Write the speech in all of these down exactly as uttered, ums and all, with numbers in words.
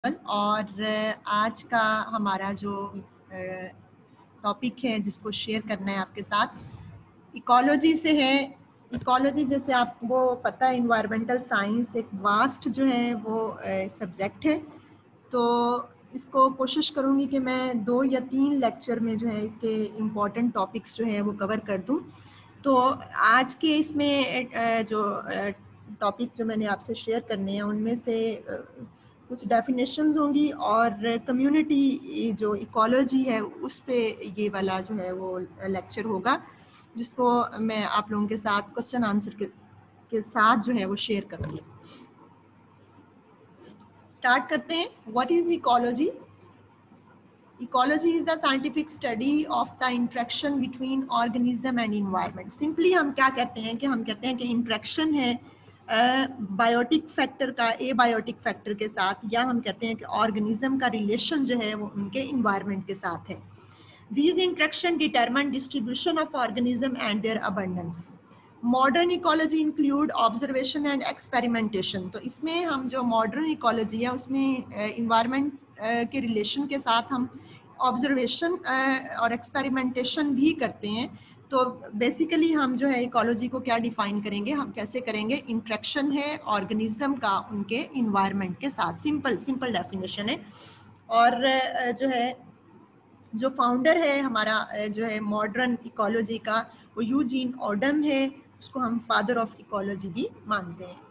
और आज का हमारा जो टॉपिक है जिसको शेयर करना है आपके साथ इकोलॉजी से है। इकोलॉजी जैसे आपको पता है इन्वायरमेंटल साइंस एक वास्ट जो है वो सब्जेक्ट है, तो इसको कोशिश करूँगी कि मैं दो या तीन लेक्चर में जो है इसके इम्पॉर्टेंट टॉपिक्स जो है वो कवर कर दूँ। तो आज के इसमें जो टॉपिक जो मैंने आपसे शेयर करने हैं उनमें से कुछ डेफिनेशंस होंगी और कम्युनिटी जो इकोलॉजी है उस पे ये वाला जो है वो लेक्चर होगा, जिसको मैं आप लोगों के साथ क्वेश्चन आंसर के, के साथ जो है वो शेयर करूँगी। स्टार्ट करते हैं। What is ecology? Ecology is the scientific study of the interaction between organism and environment. Simply हम क्या कहते हैं कि हम कहते हैं कि interaction है बायोटिक uh, फैक्टर का एबायोटिक फैक्टर के साथ, या हम कहते हैं कि ऑर्गेनिज्म का रिलेशन जो है वो उनके इन्वायरमेंट के साथ है। These interaction determine distribution of organism and their abundance. Modern ecology include observation and experimentation. तो इसमें हम जो मॉडर्न इकोलॉजी है उसमें इन्वायरमेंट के रिलेशन के साथ हम ऑब्जर्वेशन और एक्सपेरिमेंटेशन भी करते हैं। तो बेसिकली हम जो है इकोलॉजी को क्या डिफाइन करेंगे, हम कैसे करेंगे? इंट्रैक्शन है ऑर्गेनिज्म का उनके इन्वायरमेंट के साथ। सिंपल सिंपल डेफिनेशन है। और जो है जो फाउंडर है हमारा जो है मॉडर्न इकोलॉजी का वो यूजीन ओडम है, उसको हम फादर ऑफ इकोलॉजी भी मानते हैं।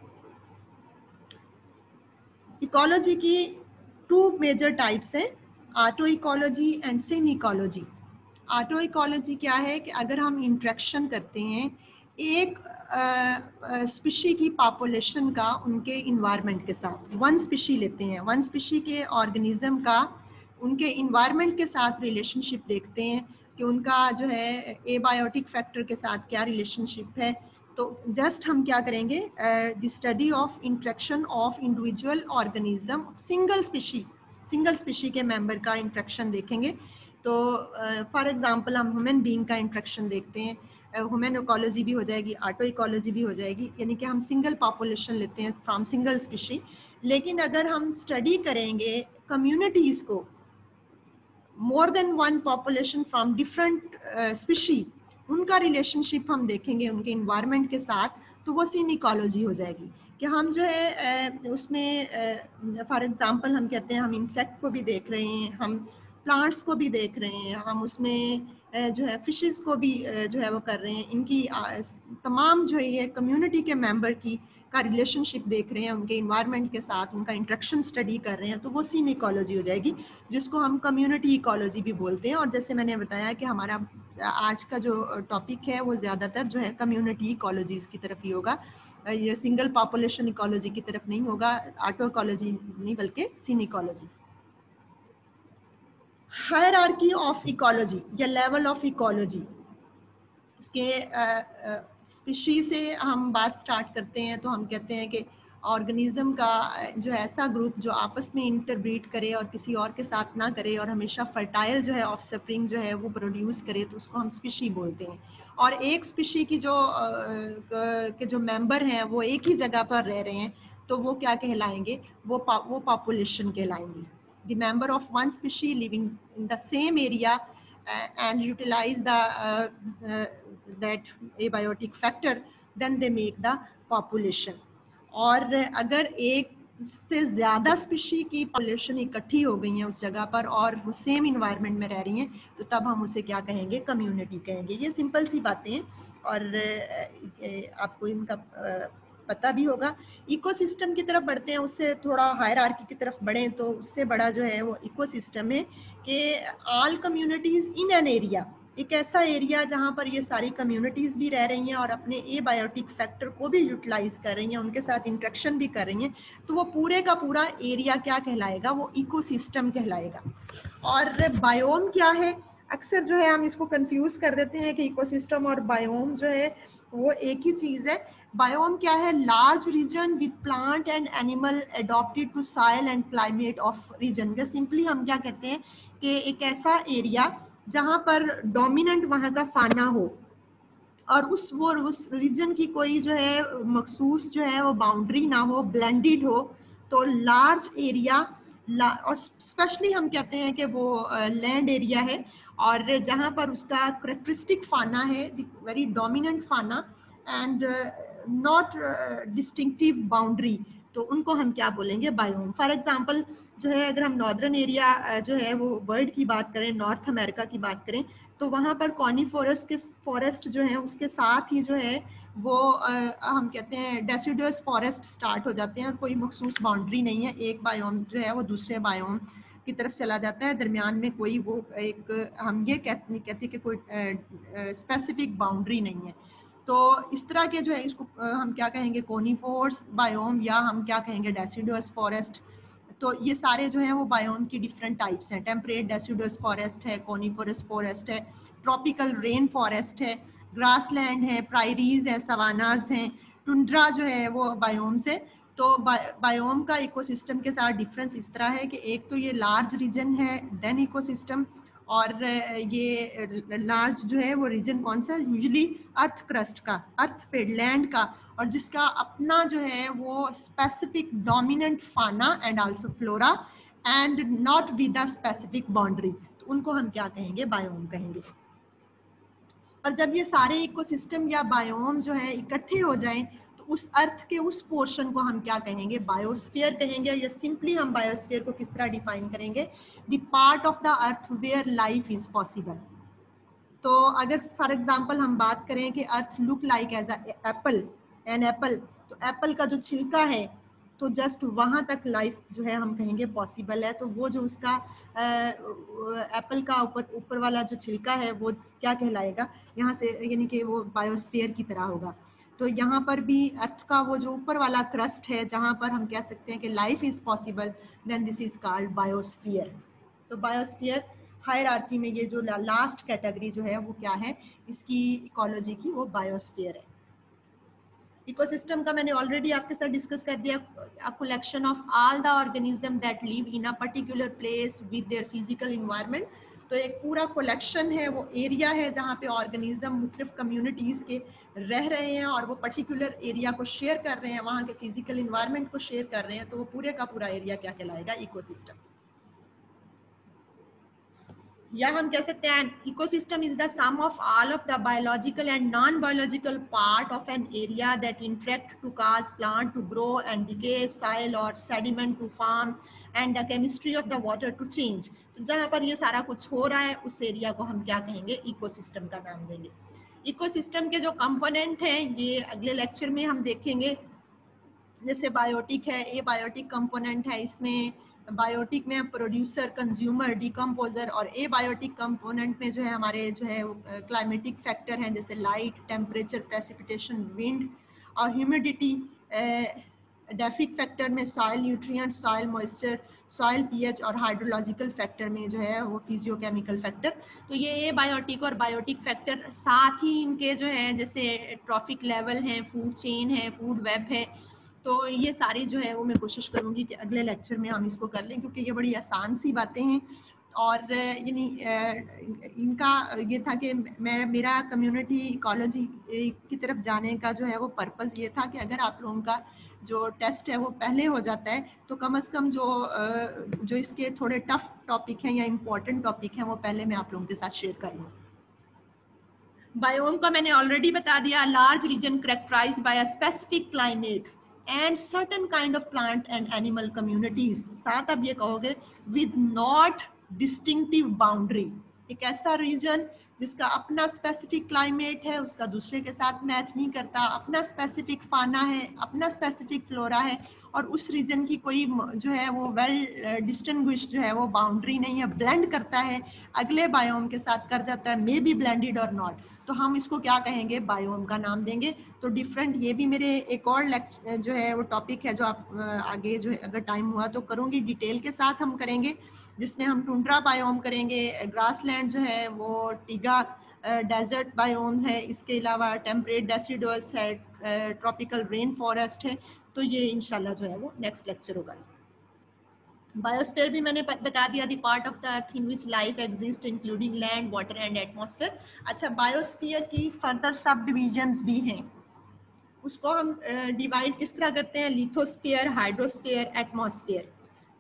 इकोलॉजी की टू मेजर टाइप्स हैं, auto ecology and synecology. Auto ecology क्या है कि अगर हम इंट्रैक्शन करते हैं एक स्पीशी की पॉपुलेशन का उनके इन्वायरमेंट के साथ, वन स्पीशी लेते हैं, वन स्पीशी के ऑर्गेनिज्म का उनके इन्वायरमेंट के साथ रिलेशनशिप देखते हैं कि उनका जो है एबायोटिक फैक्टर के साथ क्या रिलेशनशिप है। तो जस्ट हम क्या करेंगे, the study of interaction of individual organism, single species single species के मेंबर का इंट्रैक्शन देखेंगे। तो फॉर uh, एग्जांपल हम ह्यूमन बीइंग का इंट्रैक्शन देखते हैं, ह्यूमन uh, इकोलॉजी भी हो जाएगी, ऑटो इकोलॉजी भी हो जाएगी, यानी कि हम सिंगल पॉपुलेशन लेते हैं फ्रॉम सिंगल स्पीशी। लेकिन अगर हम स्टडी करेंगे कम्युनिटीज़ को, more than one population from different species, उनका रिलेशनशिप हम देखेंगे उनके इन्वायरमेंट के साथ, तो वो सिन इकोलॉजी हो जाएगी। कि हम जो है uh, उसमें फॉर uh, एग्जांपल हम कहते हैं हम इंसेक्ट को भी देख रहे हैं, हम प्लांट्स को भी देख रहे हैं, हम उसमें uh, जो है फिशेस को भी uh, जो है वो कर रहे हैं, इनकी uh, तमाम जो है ये कम्युनिटी के मेंबर की का रिलेशनशिप देख रहे हैं उनके इन्वायरमेंट के साथ, उनका इंट्रैक्शन स्टडी कर रहे हैं, तो वो सिन इकोलॉजी हो जाएगी, जिसको हम कम्युनिटी इकोलॉजी भी बोलते हैं। और जैसे मैंने बताया कि हमारा आज का जो टॉपिक है वो ज़्यादातर जो है कम्युनिटी इकोलॉजीज़ की तरफ ही होगा, ये सिंगल पॉपुलेशन इकोलॉजी की तरफ नहीं होगा, ऑटो इकोलॉजी नहीं बल्कि synecology. Hierarchy of ecology या लेवल ऑफ इकोलॉजी, इसके स्पीशी से हम बात स्टार्ट करते हैं तो हम कहते हैं कि ऑर्गेनिज्म का जो ऐसा ग्रुप जो आपस में इंटरब्रीड करे और किसी और के साथ ना करे और हमेशा फर्टाइल जो है ऑफस्प्रिंग जो है वो प्रोड्यूस करे, तो उसको हम स्पीशी बोलते हैं। और एक स्पीशी की जो के जो मेंबर हैं वो एक ही जगह पर रह रहे हैं, तो वो क्या कहलाएंगे? वो वो पॉपुलेशन कहलाएंगे। The member of one species living in the same area and utilize the uh, uh, that abiotic factor, then they make the population. और अगर एक से ज़्यादा स्पीशी की पॉपुलेशन इकट्ठी हो गई है उस जगह पर और वो सेम इन्वायरमेंट में रह रही हैं, तो तब हम उसे क्या कहेंगे? कम्युनिटी कहेंगे। ये सिंपल सी बातें हैं और आपको इनका पता भी होगा। इकोसिस्टम की तरफ बढ़ते हैं, उससे थोड़ा हायरार्की की तरफ बढ़ें तो उससे बड़ा जो है वो इकोसिस्टम है कि all communities in an area, एक ऐसा एरिया जहाँ पर ये सारी कम्युनिटीज़ भी रह रही हैं और अपने एबायोटिक फैक्टर को भी यूटिलाइज कर रही हैं, उनके साथ इंट्रैक्शन भी कर रही हैं, तो वो पूरे का पूरा एरिया क्या कहलाएगा? वो इकोसिस्टम कहलाएगा। और बायोम क्या है? अक्सर जो है हम इसको कंफ्यूज कर देते हैं कि इकोसिस्टम और बायोम जो है वो एक ही चीज़ है। बायोम क्या है? Large region with plant and animal adopted to soil and climate of region. के सिंपली हम क्या कहते हैं कि एक ऐसा एरिया जहाँ पर डोमिनेंट वहाँ का फाना हो और उस वो उस रीजन की कोई जो है मखसूस जो है वो बाउंड्री ना हो, ब्लेंडेड हो, तो लार्ज एरिया और स्पेशली हम कहते हैं कि वो लैंड uh, एरिया है और जहाँ पर उसका करेक्टरिस्टिक फाना है, very dominant fauna and not distinctive boundary, तो उनको हम क्या बोलेंगे, बायोम। फॉर एग्जांपल जो है अगर हम नॉर्दर्न एरिया uh, जो है वो वर्ल्ड की बात करें, नॉर्थ अमेरिका की बात करें, तो वहाँ पर कॉनिफोरस के फॉरेस्ट जो है उसके साथ ही जो है वो आ, हम कहते हैं डेसिडुअस फॉरेस्ट स्टार्ट हो जाते हैं, कोई मखसूस बाउंड्री नहीं है, एक बायोम जो है वो दूसरे बायोम की तरफ चला जाता है, दरमियान में कोई वो एक हम ये कहते नहीं कहते कि कोई स्पेसिफिक बाउंड्री नहीं है। तो इस तरह के जो है इसको हम क्या कहेंगे, कोनिफोर्स बायोम या हम क्या कहेंगे डेसिडुअस फॉरेस्ट। तो ये सारे जो हैं वो बायोम की डिफरेंट टाइप्स हैं, टेम्परेट डेसिडुअस फॉरेस्ट है, कोनिफोरस फॉरेस्ट है, ट्रॉपिकल रेन फॉरेस्ट है, ग्रासलैंड है, प्रायरीज है, सवानाज हैं, टुंड्रा जो है वो बायोम्स है। तो बायोम का इकोसिस्टम के साथ डिफरेंस इस तरह है कि एक तो ये लार्ज रीजन है देन इकोसिस्टम, और ये लार्ज जो है वो रीजन कौन सा, यूजुअली अर्थ क्रस्ट का, अर्थ पे लैंड का, और जिसका अपना जो है वो specific dominant fauna and also flora and not with a specific boundary, तो उनको हम क्या कहेंगे, बायोम कहेंगे। और जब ये सारे इकोसिस्टम या बायोम जो है इकट्ठे हो जाएं तो उस अर्थ के उस पोर्शन को हम क्या कहेंगे, बायोस्फीयर कहेंगे। या सिंपली हम बायोस्फीयर को किस तरह डिफाइन करेंगे, the part of the earth where life is possible. तो अगर फॉर एग्जांपल हम बात करें कि earth look like as apple, an apple, तो एप्पल का जो छिलका है तो जस्ट वहाँ तक लाइफ जो है हम कहेंगे पॉसिबल है। तो वो जो उसका एप्पल का ऊपर ऊपर वाला जो छिलका है वो क्या कहलाएगा यहाँ से, यानी कि वो बायोस्फीयर की तरह होगा। तो यहाँ पर भी अर्थ का वो जो ऊपर वाला क्रस्ट है जहाँ पर हम कह सकते हैं कि life is possible, then this is called biosphere. तो बायोस्फीयर हायरार्की में ये जो लास्ट कैटेगरी जो है वो क्या है इसकी इकोलॉजी की, वो बायोस्फीयर है। इकोसिस्टम का मैंने ऑलरेडी आपके साथ डिस्कस कर दिया, a collection of all the organism that live in a particular place with their physical environment. तो एक पूरा कलेक्शन है, वो एरिया है जहाँ पे ऑर्गेनिज्म मुख्तलिफ कम्युनिटीज़ के रह रहे हैं और वो पर्टिकुलर एरिया को शेयर कर रहे हैं, वहाँ के फिजिकल इन्वायरमेंट को शेयर कर रहे हैं, तो वो पूरे का पूरा एरिया क्या कहलाएगा, इकोसिस्टम। या हम कह सकते हैं ecosystem is the sum of all of the biological and non biological part of an area that interact to cause plant to grow and decay soil और sediment to form and the chemistry of the water to change. तो जहाँ पर ये सारा कुछ हो रहा है उस एरिया को हम क्या कहेंगे, इकोसिस्टम का नाम देंगे। इकोसिस्टम के जो कंपोनेंट हैं ये अगले लेक्चर में हम देखेंगे। जैसे बायोटिक है, ये बायोटिक कंपोनेंट है, इसमें बायोटिक में प्रोड्यूसर, कंज्यूमर, डिकम्पोजर, और ए बायोटिक कंपोनेंट में जो है हमारे जो है क्लाइमेटिक फैक्टर हैं जैसे लाइट, टेम्परेचर, प्रेसिपिटेशन, विंड और ह्यूमिडिटी। डेफिक फैक्टर में soil nutrient, soil moisture, soil pH, और हाइड्रोलॉजिकल फैक्टर में जो है वो फिजियोकेमिकल फैक्टर। तो ये ए बायोटिक और बायोटिक फैक्टर, साथ ही इनके जो है जैसे ट्रॉफिक लेवल हैं, फूड चेन है, फूड वेब है, तो ये सारी जो है वो मैं कोशिश करूँगी कि अगले लेक्चर में हम इसको कर लें, क्योंकि ये बड़ी आसान सी बातें हैं। और यानी इनका ये था कि मैं मेरा कम्युनिटी इकोलॉजी की तरफ जाने का जो है वो पर्पस ये था कि अगर आप लोगों का जो टेस्ट है वो पहले हो जाता है तो कम अज़ कम जो जो इसके थोड़े टफ टॉपिक हैं या इम्पोर्टेंट टॉपिक हैं वो पहले मैं आप लोगों के साथ शेयर कर लूँ। बायोम का मैंने ऑलरेडी बता दिया, large region characterized by a specific climate and certain kind of plant and animal communities. साथ अब ये कहोगे विद नॉट डिस्टिंक्टिव बाउंड्री, एक ऐसा रीजन जिसका अपना स्पेसिफिक क्लाइमेट है, उसका दूसरे के साथ मैच नहीं करता, अपना स्पेसिफिक फाना है, अपना स्पेसिफिक फ्लोरा है, और उस रीजन की कोई जो है वो वेल डिस्टिंग्विश जो है वो बाउंड्री नहीं है, ब्लेंड करता है अगले बायोम के साथ कर जाता है, मे बी ब्लेंडेड और नॉट, तो हम इसको क्या कहेंगे, बायोम का नाम देंगे। तो डिफरेंट, ये भी मेरे एक और लेक्चर जो है वो टॉपिक है जो आप आगे जो है अगर टाइम हुआ तो करूँगी, डिटेल के साथ हम करेंगे, जिसमें हम टुंड्रा बायोम करेंगे, ग्रासलैंड जो है वो टिगा डेजर्ट बायोम है, इसके अलावा टेम्परेट डेसिडुअस है, ट्रॉपिकल रेन फॉरेस्ट है। तो ये इंशाल्लाह जो है वो नेक्स्ट लेक्चर होगा। बायोस्फीयर भी मैंने बता दिया, the part of the earth in which life exist including land, water and atmosphere. अच्छा, बायोस्फीयर की फर्दर सब डिविजन्स भी हैं, उसको हम डिवाइड uh, किस तरह करते हैं, लिथोस्फीयर, हाइड्रोस्फीयर, एटमॉस्फेयर।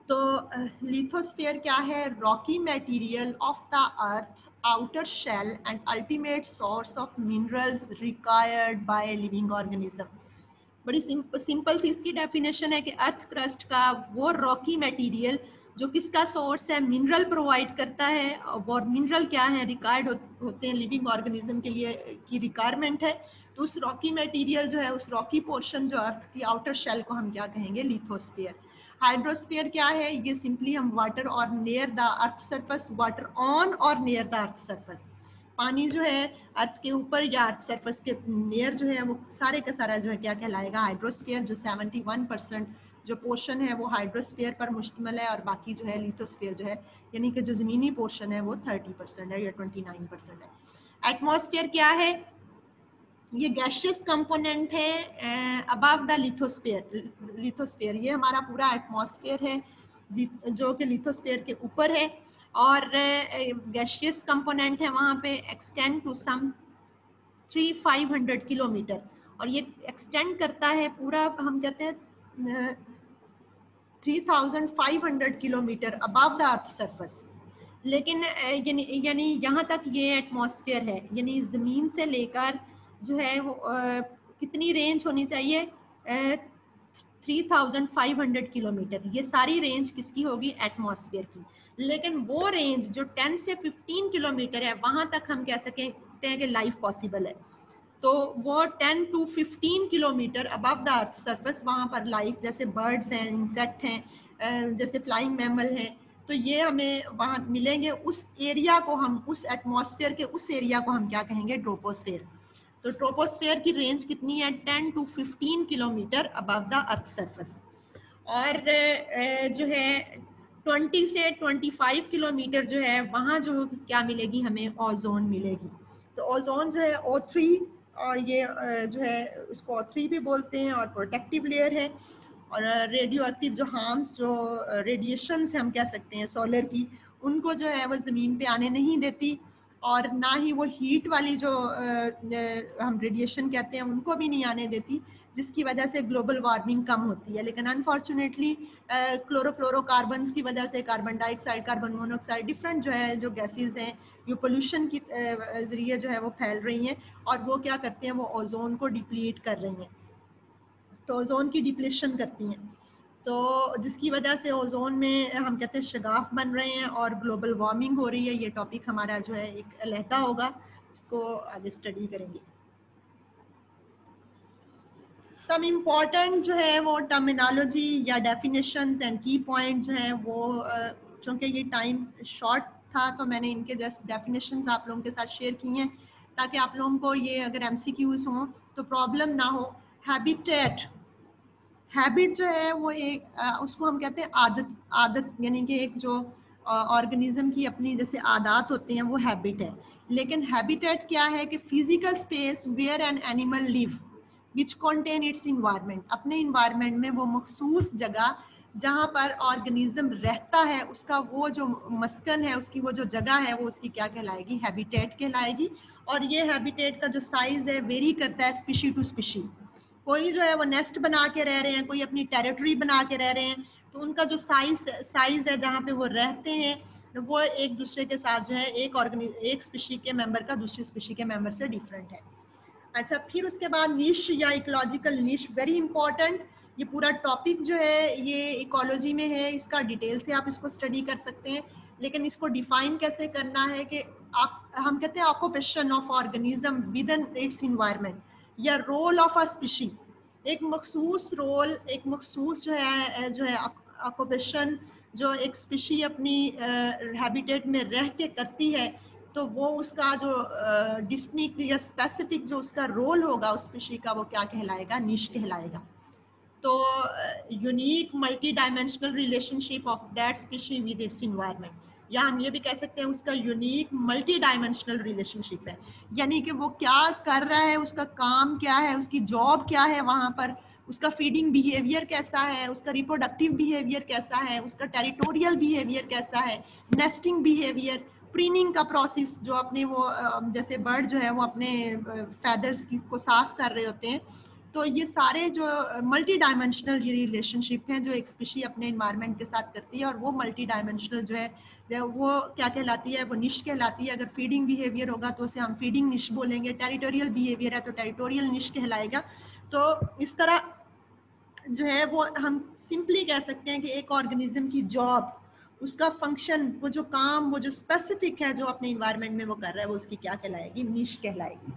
तो लिथोस्फीयर क्या है? Rocky material of the earth outer shell and ultimate source of minerals required by living organism. बड़ी सिंपल सी इसकी डेफिनेशन है कि अर्थ क्रस्ट का वो रॉकी मटेरियल जो किसका सोर्स है, मिनरल प्रोवाइड करता है। और मिनरल क्या है? रिक्वायर्ड हो, होते हैं लिविंग ऑर्गेनिज्म के लिए, की रिक्वायरमेंट है। तो उस रॉकी मटेरियल जो है, उस रॉकी पोर्शन जो अर्थ की आउटर शेल को हम क्या कहेंगे? लिथोस्फीयर। हाइड्रोस्फीयर क्या है? ये सिंपली हम वाटर और near the earth surface, water on और नियर द अर्थ सरफेस, पानी जो है अर्थ के ऊपर या अर्थ सरफेस के नियर जो है वो सारे का सारा जो है क्या कहलाएगा? हाइड्रोस्फीयर। जो इकहत्तर परसेंट जो पोर्शन है वो हाइड्रोस्फीयर पर मुश्तमिल है, और बाकी जो है लिथोस्फीयर जो है, यानी कि जो ज़मीनी पोर्शन है वो तीस परसेंट है या उनतीस परसेंट है। एटमॉस्फेयर क्या है? ये गैशियस कंपोनेंट है अबव द लिथोस्फीयर। लिथोस्फीयर ये हमारा पूरा एटमॉस्फेयर है जो कि लिथोस्फीयर के ऊपर है, और गैशियस कंपोनेंट है वहाँ पे, extend to some three five hundred kilometre, और ये एक्सटेंड करता है पूरा, हम कहते हैं three thousand five hundred kilometre above the earth surface. लेकिन यानी यानी यहाँ तक ये एटमॉस्फेयर है, यानी ज़मीन से लेकर जो है वो आ, कितनी रेंज होनी चाहिए? Three thousand five hundred kilometre. ये सारी रेंज किसकी होगी? एटमॉस्फेयर की। लेकिन वो रेंज जो टेन से फिफ्टीन किलोमीटर है, वहाँ तक हम कह सकते हैं कि लाइफ पॉसिबल है। तो वो ten to fifteen kilometre above the earth surface, वहाँ पर लाइफ, जैसे बर्ड्स हैं, इंसेक्ट हैं, जैसे फ्लाइंग मैमल हैं, तो ये हमें वहाँ मिलेंगे। उस एरिया को हम, उस एटमॉस्फेयर के उस एरिया को हम क्या कहेंगे? ट्रोपोस्फेयर। तो ट्रोपोस्फेयर की रेंज कितनी है? Ten to fifteen kilometre above the earth surface. और जो है ट्वेंटी से ट्वेंटी फाइव किलोमीटर जो है, वहाँ जो क्या मिलेगी हमें? ओजोन मिलेगी। तो ओजोन जो है ओ थ्री, और ये जो है उसको ओ थ्री भी बोलते हैं, और प्रोटेक्टिव लेयर है। और रेडियो एक्टिव जो हार्म्स, जो रेडिएशंस हम कह सकते हैं सोलर की, उनको जो है वो ज़मीन पे आने नहीं देती, और ना ही वो हीट वाली जो आ, हम रेडिएशन कहते हैं उनको भी नहीं आने देती, जिसकी वजह से ग्लोबल वार्मिंग कम होती है। लेकिन अनफॉर्चुनेटली क्लोरोफ्लोरोकार्बन्स की वजह से, carbon dioxide, carbon monoxide, different जो है जो गैसेस हैं, जो पोल्यूशन की ज़रिए जो है वो फैल रही हैं, और वो क्या करते हैं? वो ओजोन को डिप्लीट कर रही हैं, तो ओजोन की डिप्लेशन करती हैं, तो जिसकी वजह से ओजोन में हम कहते हैं शगाफ बन रहे हैं और ग्लोबल वार्मिंग हो रही है। ये टॉपिक हमारा जो है एक अलहदा होगा, इसको आगे स्टडी करेंगे। सम इम्पॉर्टेंट जो है वो टर्मिनोलॉजी या डेफिनेशंस एंड की पॉइंट जो है वो, चूँकि ये टाइम शॉर्ट था तो मैंने इनके जस्ट डेफिनेशंस आप लोगों के साथ शेयर की हैं, ताकि आप लोगों को ये अगर एमसीक्यूज हों तो प्रॉब्लम ना हो। हैबिटेट, हैबिट जो है वो एक आ, उसको हम कहते हैं आदत। आदत यानी कि एक जो ऑर्गेनिज्म की अपनी जैसे आदत होती हैं वो हैबिट है। लेकिन हैबिटेट क्या है? कि physical space where an animal live which contain its environment. अपने इन्वायरमेंट में वो मखसूस जगह जहाँ पर ऑर्गेनिज्म रहता है, उसका वो जो मस्कन है, उसकी वो जो जगह है, वो उसकी क्या कहलाएगी? हैबिटेट कहलाएगी। और ये हैबिटेट का जो साइज है वेरी करता है स्पीशी टू स्पीशी। कोई जो है वो नेस्ट बना के रह रहे हैं, कोई अपनी टेरिटरी बना के रह रहे हैं, तो उनका जो साइज साइज है जहाँ पे वो रहते हैं वो एक दूसरे के साथ जो है एक ऑर्गेनि एक स्पीशी के मेंबर का दूसरी स्पीशी के मेंबर से डिफरेंट है। अच्छा, फिर उसके बाद निश या इकोलॉजिकल निश, वेरी इंपॉर्टेंट। ये पूरा टॉपिक जो है ये इकोलॉजी में है, इसका डिटेल से आप इसको स्टडी कर सकते हैं। लेकिन इसको डिफाइन कैसे करना है कि आप, हम कहते हैं occupation of organism within its environment, या रोल ऑफ अ स्पीशी। एक मखसूस रोल, एक मखसूस जो है जो है ऑक्यूपेशन जो एक स्पीशी अपनी हैबिटेट में रह के करती है, तो वो उसका जो डिस्टिंक्ट या स्पेसिफिक जो उसका रोल होगा उस स्पीशी का, वो क्या कहलाएगा? निश कहलाएगा। तो unique multidimensional relationship of that species with its environment, या हम ये भी कह सकते हैं उसका यूनिक मल्टी डायमेंशनल रिलेशनशिप है। यानी कि वो क्या कर रहा है, उसका काम क्या है, उसकी जॉब क्या है वहाँ पर, उसका फीडिंग बिहेवियर कैसा है, उसका रिप्रोडक्टिव बिहेवियर कैसा है, उसका टेरिटोरियल बिहेवियर कैसा है, नेस्टिंग बिहेवियर, प्रीनिंग का प्रोसेस, जो अपने वो जैसे बर्ड जो है वो अपने फेदर्स को साफ कर रहे होते हैं, तो ये सारे जो मल्टी डायमेंशनल ये रिलेशनशिप हैं जो एक स्पीशी अपने इन्वायरमेंट के साथ करती है, और वो मल्टी डायमेंशनल जो है वो क्या कहलाती है, वो निश कहलाती है। अगर फीडिंग बिहेवियर होगा तो उसे हम फीडिंग निश बोलेंगे, टेरिटोरियल बिहेवियर है तो टेरिटोरियल निश कहलाएगा। तो इस तरह जो है वो हम सिंपली कह सकते हैं कि एक ऑर्गेनिज्म की जॉब, उसका फंक्शन, वो जो काम, वो जो स्पेसिफिक है जो अपने इन्वायरमेंट में वो कर रहा है, वो उसकी क्या कहलाएगी, निश कहलाएगी।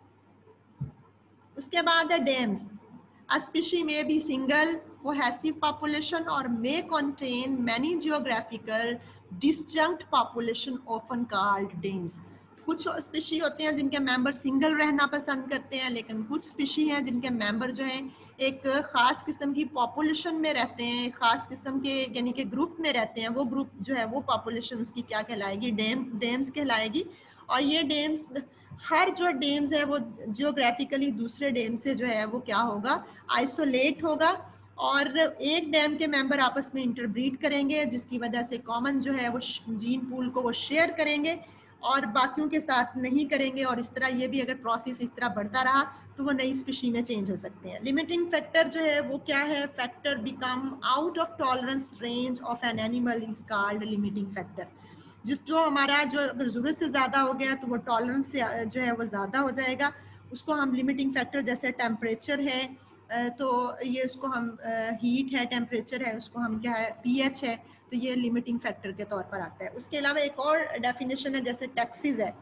उसके बाद है demes. A species may be single cohesive population or may contain many geographical disjunct population often called demes. कुछ स्पीशी होते हैं जिनके मेंबर सिंगल रहना पसंद करते हैं, लेकिन कुछ स्पीशी हैं जिनके मेंबर जो हैं एक ख़ास किस्म की पॉपुलेशन में रहते हैं, ख़ास किस्म के यानी कि ग्रुप में रहते हैं। वो ग्रुप जो है वो पॉपुलेशन उसकी क्या कहलाएगी, डेम डेम्स कहलाएगी। और ये डेम्स, हर जो डेम्स है वो जियोग्राफिकली दूसरे डेम से जो है वो क्या होगा, आइसोलेट होगा, और एक डैम के मेंबर आपस में इंटरब्रीड करेंगे, जिसकी वजह से कॉमन जो है वो जीन पूल को वो शेयर करेंगे और बाकियों के साथ नहीं करेंगे। और इस तरह ये भी अगर प्रोसेस इस तरह बढ़ता रहा तो वो नई स्पीशी में चेंज हो सकते हैं। लिमिटिंग फैक्टर जो है वो क्या है, factor become out of tolerance range of an animal is called limiting factor. जिस जो हमारा जो अगर ज़रूरत से ज़्यादा हो गया तो वो टॉलरेंस से जो है वो ज़्यादा हो जाएगा, उसको हम लिमिटिंग फैक्टर, जैसे टेम्परेचर है तो ये उसको हम हीट है, टेम्परेचर है, उसको हम क्या है, पीएच है, तो ये लिमिटिंग फैक्टर के तौर पर आता है। उसके अलावा एक और डेफिनेशन है जैसे टैक्सीज है,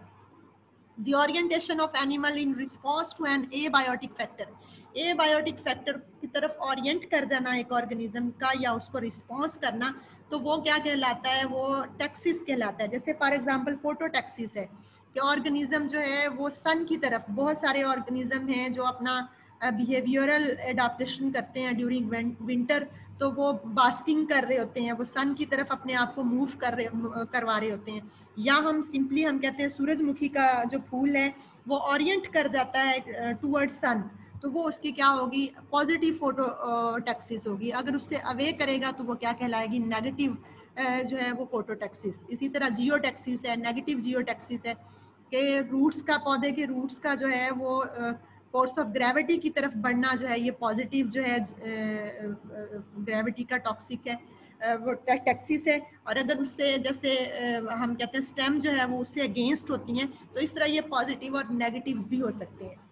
the orientation of animal in response to an abiotic factor. Abiotic factor की तरफ ओरिएंट कर जाना एक ऑर्गेनिज्म का या उसको रिस्पॉन्स करना, तो वो क्या कहलाता है, वो टैक्सिस कहलाता है। जैसे फॉर एग्जांपल फोटोटैक्सिस है कि ऑर्गेनिज्म जो है वो सन की तरफ, बहुत सारे ऑर्गेनिज्म हैं जो अपना बिहेवियरल एडाप्टेशन करते हैं ड्यूरिंग विंटर, तो वो बास्किंग कर रहे होते हैं, वो सन की तरफ अपने आप को मूव कर रहे करवा रहे होते हैं। या हम सिंपली हम कहते हैं सूरजमुखी का जो फूल है वो ओरिएंट कर जाता है टूवर्ड्स सन, तो वो उसकी क्या होगी, पॉजिटिव फोटो टैक्सिस होगी। अगर उससे अवे करेगा तो वो क्या कहलाएगी, नेगेटिव जो है वो फोटोटैक्सिस। इसी तरह जियोटैक्सिस है, नेगेटिव जियोटैक्सिस है कि रूट्स का, पौधे के रूट्स का जो है वो फोर्स ऑफ ग्रेविटी की तरफ बढ़ना जो है ये पॉजिटिव जो है ग्रेविटी का टॉक्सिक है, वो टैक्सिस है। और अगर उससे जैसे हम कहते हैं स्टेम जो है वो उससे अगेंस्ट होती हैं, तो इस तरह ये पॉजिटिव और नेगेटिव भी हो सकते हैं।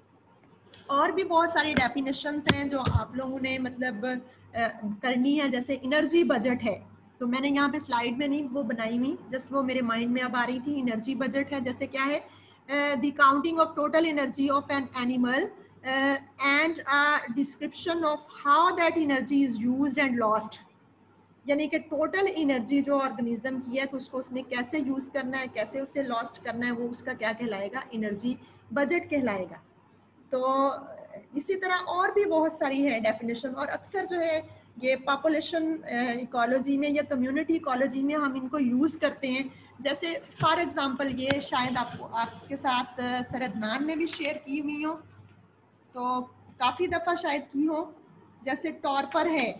और भी बहुत सारी डेफिनेशंस हैं जो आप लोगों ने मतलब करनी है। जैसे एनर्जी बजट है, तो मैंने यहाँ पे स्लाइड में नहीं वो बनाई हुई, जस्ट वो मेरे माइंड में अब आ रही थी। एनर्जी बजट है जैसे क्या है, the counting of total energy of an animal and a description of how that energy is used and lost. यानी कि टोटल एनर्जी जो ऑर्गेनिज्म की है तो उसको उसने कैसे यूज करना है, कैसे उसे लॉस्ट करना है, वो उसका क्या कहलाएगा, एनर्जी बजट कहलाएगा। तो इसी तरह और भी बहुत सारी है डेफिनेशन, और अक्सर जो है ये पॉपुलेशन इकोलॉजी में या कम्युनिटी इकोलॉजी में हम इनको यूज़ करते हैं। जैसे फॉर एग्जांपल ये शायद आपको आपके साथ सरदनान में भी शेयर की हुई हो, तो काफ़ी दफ़ा शायद की हो। जैसे टॉर्पर है,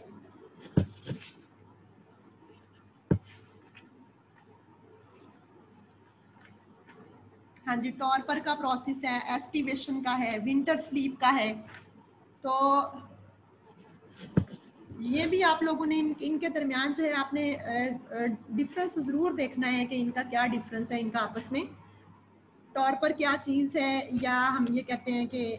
हाँ जी, टॉर्पर का प्रोसेस है, एस्टिवेशन का है, विंटर स्लीप का है। तो ये भी आप लोगों ने इन, इनके दरमियान जो है आपने डिफरेंस ज़रूर देखना है कि इनका क्या डिफरेंस है इनका आपस में। टॉर्पर क्या चीज़ है, या हम ये कहते हैं कि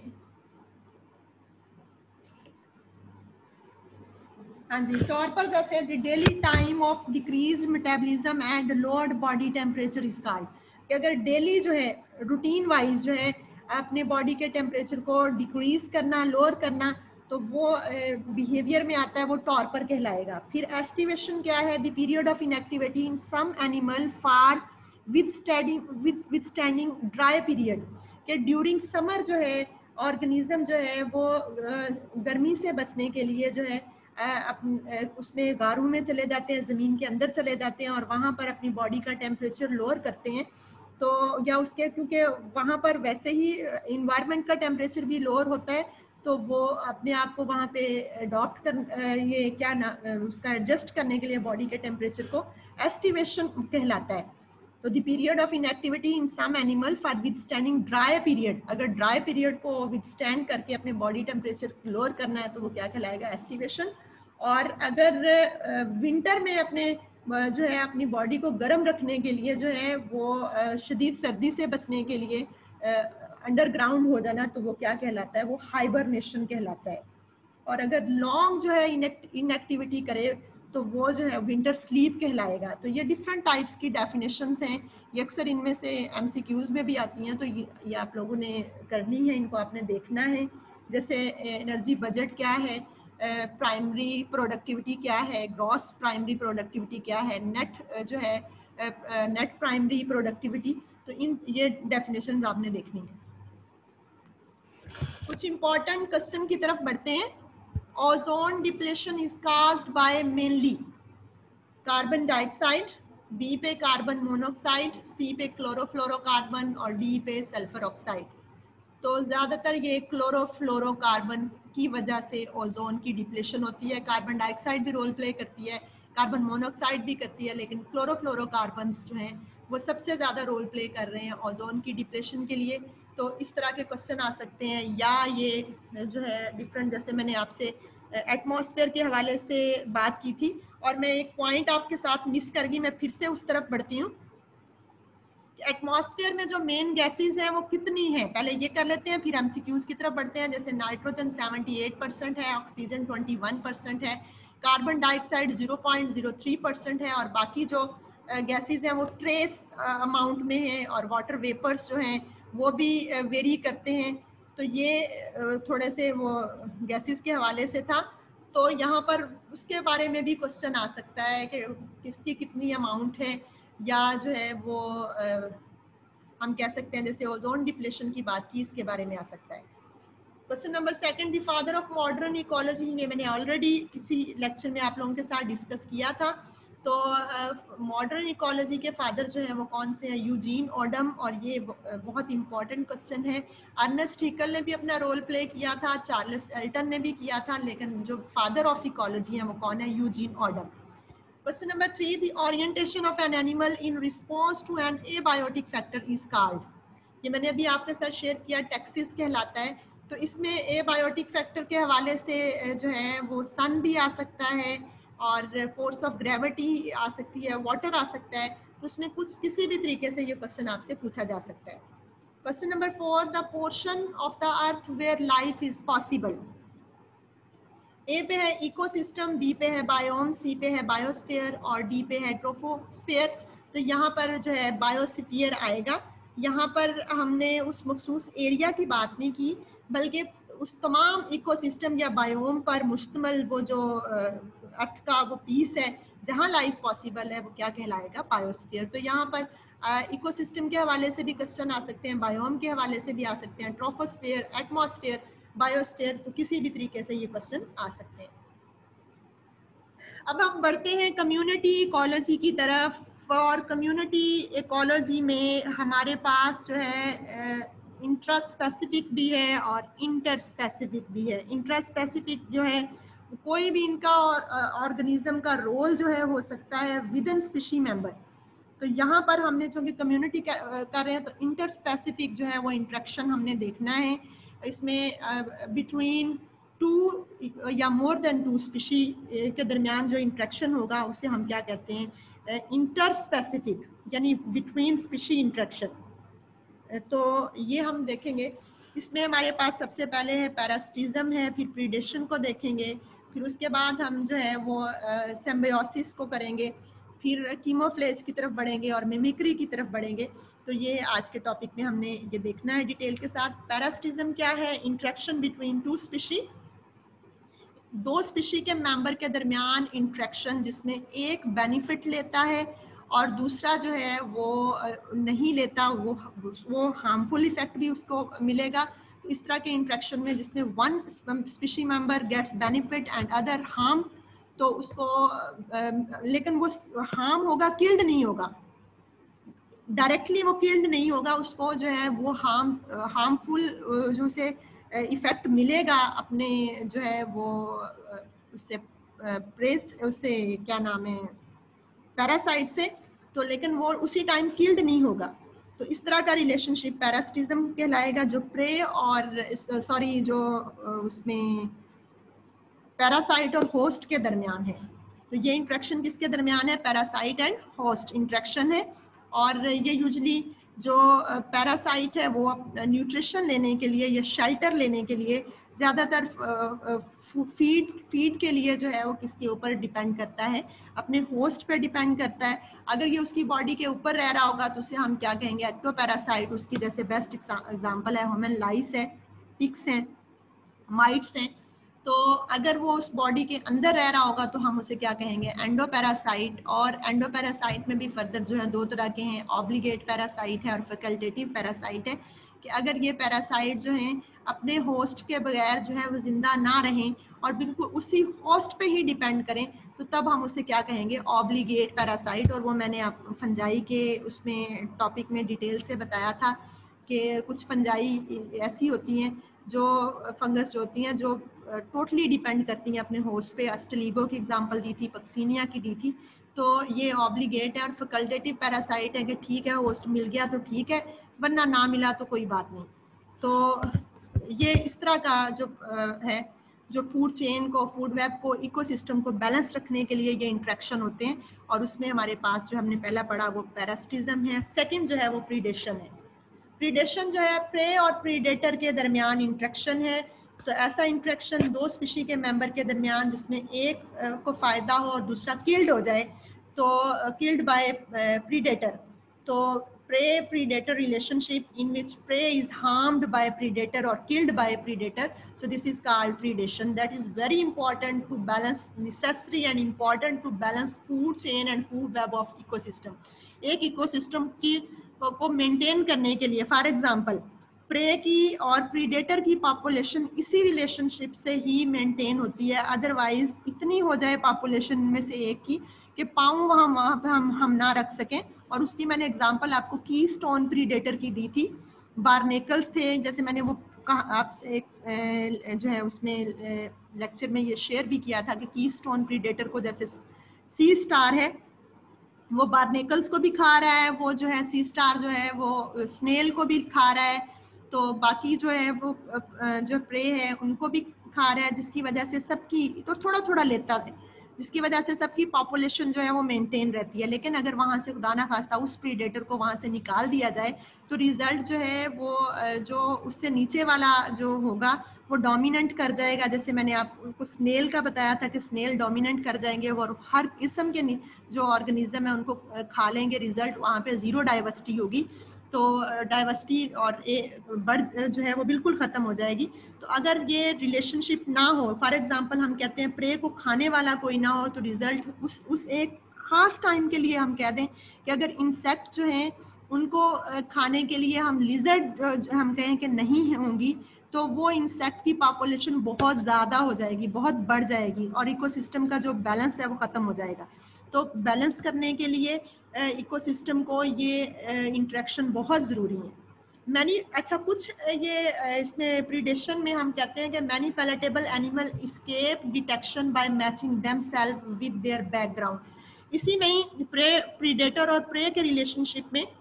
हाँ जी, टॉर्पर जैसे the daily time of decrease metabolism and lowered body temperature is called, कि अगर डेली जो है रूटीन वाइज जो है अपने बॉडी के टेम्परेचर को डिक्रीज करना, लोअर करना, तो वो बिहेवियर में आता है, वो टॉर्पर कहलाएगा। फिर एस्टिवेशन क्या है, the period of inactivity in some animal for withstanding with withstanding dry period, कि ड्यूरिंग समर जो है ऑर्गेनिज्म जो है वो गर्मी से बचने के लिए जो है अपने उसमें गारों में चले जाते हैं, ज़मीन के अंदर चले जाते हैं और वहाँ पर अपनी बॉडी का टेम्परेचर लोअर करते हैं। तो या उसके क्योंकि वहाँ पर वैसे ही इन्वायरमेंट का टेम्परेचर भी लोअर होता है, तो वो अपने आप को वहाँ पे अडॉप्ट कर ये क्या ना उसका एडजस्ट करने के लिए बॉडी के टेम्परेचर को एस्टिवेशन कहलाता है। तो the period of inactivity in some animal for withstanding dry period, अगर ड्राई पीरियड को विदस्टैंड करके अपने बॉडी टेम्परेचर लोअर करना है तो वो क्या कहलाएगा, एस्टिवेशन। और अगर विंटर में अपने जो है अपनी बॉडी को गर्म रखने के लिए जो है वो शदीद सर्दी से बचने के लिए अंडरग्राउंड हो जाना तो वो क्या कहलाता है, वो हाइबरनेशन कहलाता है। और अगर लॉन्ग जो है इनएक्टिविटी करे तो वो जो है विंटर स्लीप कहलाएगा। तो ये डिफरेंट टाइप्स की डेफिनेशंस हैं, ये अक्सर इनमें से एमसीक्यूज में भी आती हैं, तो ये, ये आप लोगों ने करनी है, इनको आपने देखना है। जैसे एनर्जी बजट क्या है, प्राइमरी uh, प्रोडक्टिविटी क्या है, ग्रॉस प्राइमरी प्रोडक्टिविटी क्या है, नेट जो है नेट प्राइमरी प्रोडक्टिविटी, तो इन ये डेफिनेशंस आपने देखनी है। कुछ इंपॉर्टेंट क्वेश्चन की तरफ बढ़ते हैं। Ozone depletion is caused by mainly carbon dioxide, B पे कार्बन मोनोऑक्साइड, सी पे क्लोरोफ्लोरोकार्बन और डी पे सल्फर ऑक्साइड। तो ज़्यादातर ये क्लोरोफ्लोरोकार्बन की वजह से ओजोन की डिप्लेशन होती है। कार्बन डाइऑक्साइड भी रोल प्ले करती है, कार्बन मोनोऑक्साइड भी करती है, लेकिन क्लोरोफ्लोरोकार्बन्स जो हैं वो सबसे ज़्यादा रोल प्ले कर रहे हैं ओजोन की डिप्लेशन के लिए। तो इस तरह के क्वेश्चन आ सकते हैं, या ये जो है डिफरेंट, जैसे मैंने आपसे एटमॉस्फेयर के हवाले से बात की थी और मैं एक पॉइंट आपके साथ मिस कर गई, मैं फिर से उस तरफ बढ़ती हूँ। एटमॉस्फेयर में जो मेन गैसेस हैं वो कितनी हैं, पहले ये कर लेते हैं, फिर एमसीक्यूज की तरफ बढ़ते हैं। जैसे नाइट्रोजन अठहत्तर परसेंट है, ऑक्सीजन इक्कीस परसेंट है, carbon dioxide zero point zero three percent है, और बाकी जो गैसेस हैं वो ट्रेस अमाउंट में हैं, और वाटर वेपर्स जो हैं वो भी वेरी करते हैं। तो ये थोड़े से वो गैसेस के हवाले से था। तो यहाँ पर उसके बारे में भी क्वेश्चन आ सकता है कि किसकी कितनी अमाउंट है, या जो है वो आ, हम कह सकते हैं जैसे ओजोन डिप्लेशन की बात की, इसके बारे में आ सकता है। Question number second, the father of modern ecology, ये मैंने ऑलरेडी किसी लेक्चर में आप लोगों के साथ डिस्कस किया था। तो मॉडर्न uh, इकोलॉजी के फादर जो है वो कौन से हैं, यूजीन ओडम, और ये बहुत इंपॉर्टेंट क्वेश्चन है। अर्नेस्ट हैकेल ने भी अपना रोल प्ले किया था, चार्ल्स एल्टन ने भी किया था, लेकिन जो फादर ऑफ इकोलॉजी है वो कौन है, Eugene Odum. Question number three, the orientation of an animal in response to an abiotic factor is called. ये मैंने अभी आपके साथ शेयर किया, टैक्सिस कहलाता है। तो इसमें एबायोटिक फैक्टर के हवाले से जो है वो सन भी आ सकता है, और फोर्स ऑफ ग्रेविटी आ सकती है, वाटर आ सकता है। तो उसमें कुछ किसी भी तरीके से ये क्वेश्चन आपसे पूछा जा सकता है। Question number four, the portion of the earth where life is possible. A पे है इकोसिस्टम, बी पे है बायोम, सी पे है बायोस्फीयर और डी पे है ट्रोपोस्फीयर। तो यहाँ पर जो है बायोस्फीयर आएगा। यहाँ पर हमने उस मखसूस एरिया की बात नहीं की, बल्कि उस तमाम इकोसिस्टम या बायोम पर मुश्तमल वो जो अर्थ का वो पीस है जहाँ लाइफ पॉसिबल है वो क्या कहलाएगा, बायोस्फीयर। तो यहाँ पर इकोसिस्टम के हवाले से भी क्वेश्चन आ सकते हैं, बायोम के हवाले से भी आ सकते हैं, ट्रोपोस्फीयर, एटमॉस्फेयर, बायोस्फीयर, तो किसी भी तरीके से ये क्वेश्चन आ सकते हैं। अब हम बढ़ते हैं कम्युनिटी इकोलॉजी की तरफ। और कम्युनिटी इकोलॉजी में हमारे पास जो है इंट्रा स्पेसिफिक भी है और इंटर स्पेसिफिक भी है। इंट्रा स्पेसिफिक जो है कोई भी इनका ऑर्गेनिज्म का रोल जो है हो सकता है विद इन स्पीशी मेंबर। तो यहाँ पर हमने जो कि कम्युनिटी कर रहे हैं, तो इंटर स्पेसिफिक जो है वो इंट्रैक्शन हमने देखना है। इसमें बिटवीन टू या मोर देन टू स्पीशी के दरमियान जो इंट्रैक्शन होगा उसे हम क्या कहते हैं, इंटर स्पेसिफिक, यानी बिटवीन स्पीशी इंट्रैक्शन। तो ये हम देखेंगे। इसमें हमारे पास सबसे पहले है पैरासिटिज्म है, फिर प्रीडेशन को देखेंगे, फिर उसके बाद हम जो है वो सिम्बायोसिस को करेंगे, फिर कीमोफ्लेज की तरफ बढ़ेंगे और मिमिक्री की तरफ बढ़ेंगे। तो ये आज के टॉपिक में हमने ये देखना है डिटेल के साथ। पैरासिटिज्म क्या है, इंट्रैक्शन बिटवीन टू स्पीशी, दो स्पीशी के मेंबर के दरमियान इंट्रैक्शन जिसमें एक बेनिफिट लेता है और दूसरा जो है वो नहीं लेता, वो वो हार्मफुल इफेक्ट भी उसको मिलेगा। तो इस तरह के इंट्रैक्शन में जिसमें one species member gets benefit and other harm, तो उसको लेकिन वो हार्म होगा, किल्ड नहीं होगा, डायरेक्टली वो किल्ड नहीं होगा, उसको जो है वो हार्म हार्मफुल जो से इफेक्ट मिलेगा अपने जो है वो उससे प्रेस उससे क्या नाम है पैरासाइट से। तो लेकिन वो उसी टाइम किल्ड नहीं होगा। तो इस तरह का रिलेशनशिप पैरासिटिज्म कहलाएगा, जो प्रे और सॉरी जो उसमें पैरासाइट और होस्ट के दरमियान है। तो ये इंट्रैक्शन किसके दरमियान है? पैरासाइट एंड होस्ट इंट्रैक्शन है। और ये यूजली जो पैरासाइट है वो न्यूट्रिशन लेने के लिए या शेल्टर लेने के लिए ज़्यादातर फीड फीड के लिए जो है वो किसके ऊपर डिपेंड करता है? अपने होस्ट पे डिपेंड करता है। अगर ये उसकी बॉडी के ऊपर रह रहा होगा तो उसे हम क्या कहेंगे? एक्टोपैरासाइट। उसकी जैसे बेस्ट एग्जांपल है ह्यूमन लाइस है, टिक्स हैं, माइट्स हैं। तो अगर वो उस बॉडी के अंदर रह रहा होगा तो हम उसे क्या कहेंगे? एंडोपैरासाइट। और एंडोपैरासाइट में भी फर्दर जो है दो तरह के हैं, ऑब्लिगेट पैरासाइट है और फैकल्टेटिव पैरासाइट है। कि अगर ये पैरासाइट जो हैं अपने होस्ट के बगैर जो है वो जिंदा ना रहें और बिल्कुल उसी होस्ट पे ही डिपेंड करें तो तब हम उसे क्या कहेंगे? Obligate parasite. और वो मैंने आप फंजाई के उसमें टॉपिक में डिटेल से बताया था कि कुछ फंजाई ऐसी होती हैं जो फंगस जो होती हैं जो टोटली डिपेंड करती हैं अपने होस्ट पे। अस्टलीगो की एग्जांपल दी थी, पक्सीनिया की दी थी। तो ये ऑब्लिगेट है। और फैकल्टेटिव पैरासाइट है कि ठीक है होस्ट मिल गया तो ठीक है, वरना ना मिला तो कोई बात नहीं। तो ये इस तरह का जो है, जो फूड चेन को, फूड वेब को, इकोसिस्टम को बैलेंस रखने के लिए ये इंट्रैक्शन होते हैं। और उसमें हमारे पास जो हमने पहला पढ़ा वो पैरासिटिज्म है। सेकेंड जो है वो प्रीडेशन है। प्रीडेशन जो है प्रे और प्रीडेटर के दरमियान इंट्रैक्शन है। तो ऐसा इंट्रैक्शन दो स्पीशी के मेंबर के दरमियान जिसमें एक को फ़ायदा हो और दूसरा किल्ड हो जाए, तो किल्ड बाय प्रीडेटर। तो prey predator relationship in which prey is harmed by predator or killed by predator, so this is called predation. That is very important to balance, necessary and important to balance food chain and food web of ecosystem. एक ecosystem की को maintain करने के लिए for example pray की और predator की population इसी रिलेशनशिप से ही मेंटेन होती है। अदरवाइज इतनी हो जाए पॉपुलेशन में से एक की कि पाँव वहाँ वहाँ पे हम हम ना रख सकें। और उसकी मैंने एग्जांपल आपको की स्टोन प्रीडेटर की दी थी। बार्नेकल्स थे, जैसे मैंने वो कहा आपसे एक जो है उसमें लेक्चर में ये शेयर भी किया था कि की स्टोन प्रीडेटर को जैसे सी स्टार है वो बार्नेकल्स को भी खा रहा है, वो जो है सी स्टार जो है वो स्नेल को भी खा रहा है, तो बाकी जो है वो जो प्रे है उनको भी खा रहा है, जिसकी वजह से सबकी तो थोड़ा थोड़ा लेता है, जिसकी वजह से सबकी पॉपुलेशन जो है वो मेंटेन रहती है। लेकिन अगर वहाँ से खुदा ना खास्ता उस प्रीडेटर को वहाँ से निकाल दिया जाए तो रिजल्ट जो है वो जो उससे नीचे वाला जो होगा वो डोमिनेंट कर जाएगा। जैसे मैंने आपको स्नेल का बताया था कि स्नेल डोमिनेंट कर जाएंगे और हर किस्म के जो ऑर्गेनिज्म है उनको खा लेंगे। रिजल्ट वहाँ पे ज़ीरो डाइवर्सिटी होगी, तो डाइवर्सिटी और बर्ड जो है वो बिल्कुल ख़त्म हो जाएगी। तो अगर ये रिलेशनशिप ना हो, फॉर एग्जांपल हम कहते हैं प्रे को खाने वाला कोई ना हो, तो रिजल्ट उस उस एक ख़ास टाइम के लिए हम कह दें कि अगर इंसेक्ट जो हैं उनको खाने के लिए हम लिजर्ड हम कहें कि नहीं होंगी, तो वो इंसेक्ट की पॉपुलेशन बहुत ज़्यादा हो जाएगी, बहुत बढ़ जाएगी और इकोसिस्टम का जो बैलेंस है वो ख़त्म हो जाएगा। तो बैलेंस करने के लिए इकोसिस्टम को ये इंटरेक्शन बहुत ज़रूरी है। मैनी अच्छा कुछ ये इसमें प्रीडेशन में हम कहते हैं कि many palatable animal escape detection by matching themselves with their background. इसी में ही प्रे प्रीडेटर और प्रे के रिलेशनशिप में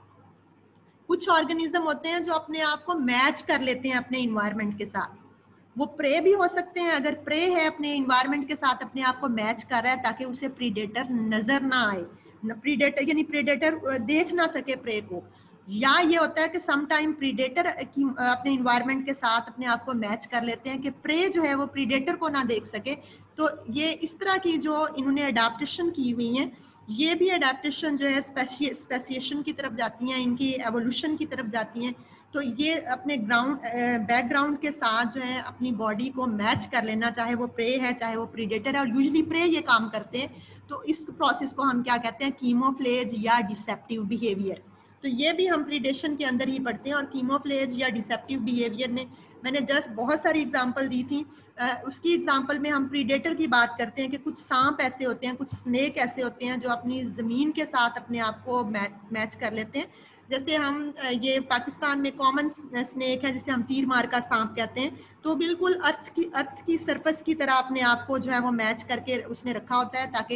कुछ ऑर्गेनिज्म होते हैं जो अपने आप को मैच कर लेते हैं अपने इन्वायरमेंट के साथ। वो प्रे भी हो सकते हैं, अगर प्रे है अपने इन्वायरमेंट के साथ अपने आप को मैच कर रहा है ताकि उसे प्रीडेटर नजर ना आए, प्रीडेटर यानी प्रीडेटर देख ना सके प्रे को। या ये होता है कि सम टाइम प्रीडेटर अपने इन्वायरमेंट के साथ अपने आप को मैच कर लेते हैं कि प्रे जो है वो प्रीडेटर को ना देख सके। तो ये इस तरह की जो इन्होंने अडाप्टेशन की हुई है, ये भी अडेप्टेशन जो है स्पेसिएशन की तरफ जाती हैं, इनकी एवोल्यूशन की तरफ जाती हैं। तो ये अपने ग्राउंड बैकग्राउंड के साथ जो है अपनी बॉडी को मैच कर लेना, चाहे वो प्रे है चाहे वो प्रीडेटर है, और यूजुअली प्रे ये काम करते हैं। तो इस प्रोसेस को हम क्या कहते हैं? कीमोफ्लेज या डिसेप्टिव बिहेवियर। तो ये भी हम प्रीडेशन के अंदर ही पढ़ते हैं। और कीमोफ्लेज या डिसेप्टिव बिहेवियर में मैंने जस्ट बहुत सारी एग्जांपल दी थी। आ, उसकी एग्जांपल में हम प्रीडेटर की बात करते हैं कि कुछ सांप ऐसे होते हैं, कुछ स्नेक ऐसे होते हैं जो अपनी ज़मीन के साथ अपने आप को मैच मैच कर लेते हैं। जैसे हम ये पाकिस्तान में कॉमन स्नेक है जिसे हम तीर मार का सांप कहते हैं, तो बिल्कुल अर्थ की अर्थ की सरफेस की तरह अपने आप को जो है वो मैच करके उसने रखा होता है ताकि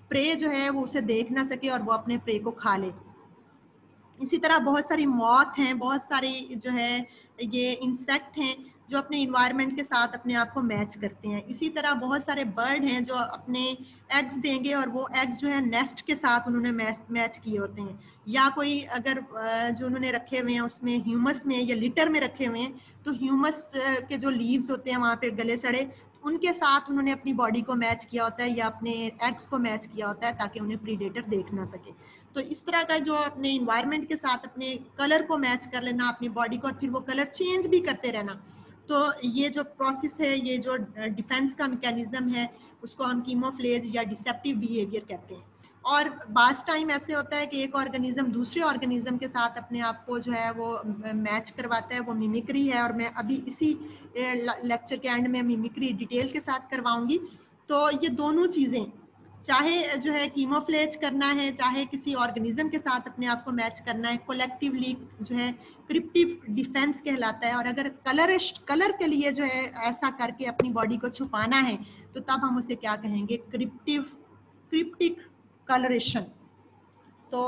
प्रे जो है वो उसे देख ना सके और वो अपने प्रे को खा ले। इसी तरह बहुत सारी मॉथ हैं, बहुत सारी जो है ये इंसेक्ट हैं जो अपने इन्वायरमेंट के साथ अपने आप को मैच करते हैं। इसी तरह बहुत सारे बर्ड हैं जो अपने एग्स देंगे और वो एग्स जो है नेस्ट के साथ उन्होंने मैच मैच किए होते हैं, या कोई अगर जो उन्होंने रखे हुए हैं उसमें ह्यूमस में या लिटर में रखे हुए हैं तो ह्यूमस के जो लीव्स होते हैं वहाँ पे गले सड़े, उनके साथ उन्होंने अपनी बॉडी को मैच किया होता है या अपने एग्स को मैच किया होता है ताकि उन्हें प्रीडेटर देख ना सके। तो इस तरह का जो अपने इन्वायरमेंट के साथ अपने कलर को मैच कर लेना अपनी बॉडी को और फिर वो कलर चेंज भी करते रहना, तो ये जो प्रोसेस है, ये जो डिफेंस का मैकेनिज्म है, उसको हम कीमोफ्लेज या डिसेप्टिव बिहेवियर कहते हैं। और बास टाइम ऐसे होता है कि एक ऑर्गेनिज्म दूसरे ऑर्गेनिज्म के साथ अपने आप को जो है वो मैच करवाता है, वो मिमिक्री है, और मैं अभी इसी लेक्चर के एंड में मिमिक्री डिटेल के साथ करवाऊंगी। तो ये दोनों चीज़ें, चाहे जो है कीमोफ्लेज करना है, चाहे किसी ऑर्गेनिज्म के साथ अपने आप को मैच करना है, कोलेक्टिवली जो है क्रिप्टिव डिफेंस कहलाता है। और अगर कलरिस्ट कलर के लिए जो है ऐसा करके अपनी बॉडी को छुपाना है तो तब हम उसे क्या कहेंगे, क्रिप्टिव क्रिप्टिक कलरेशन। तो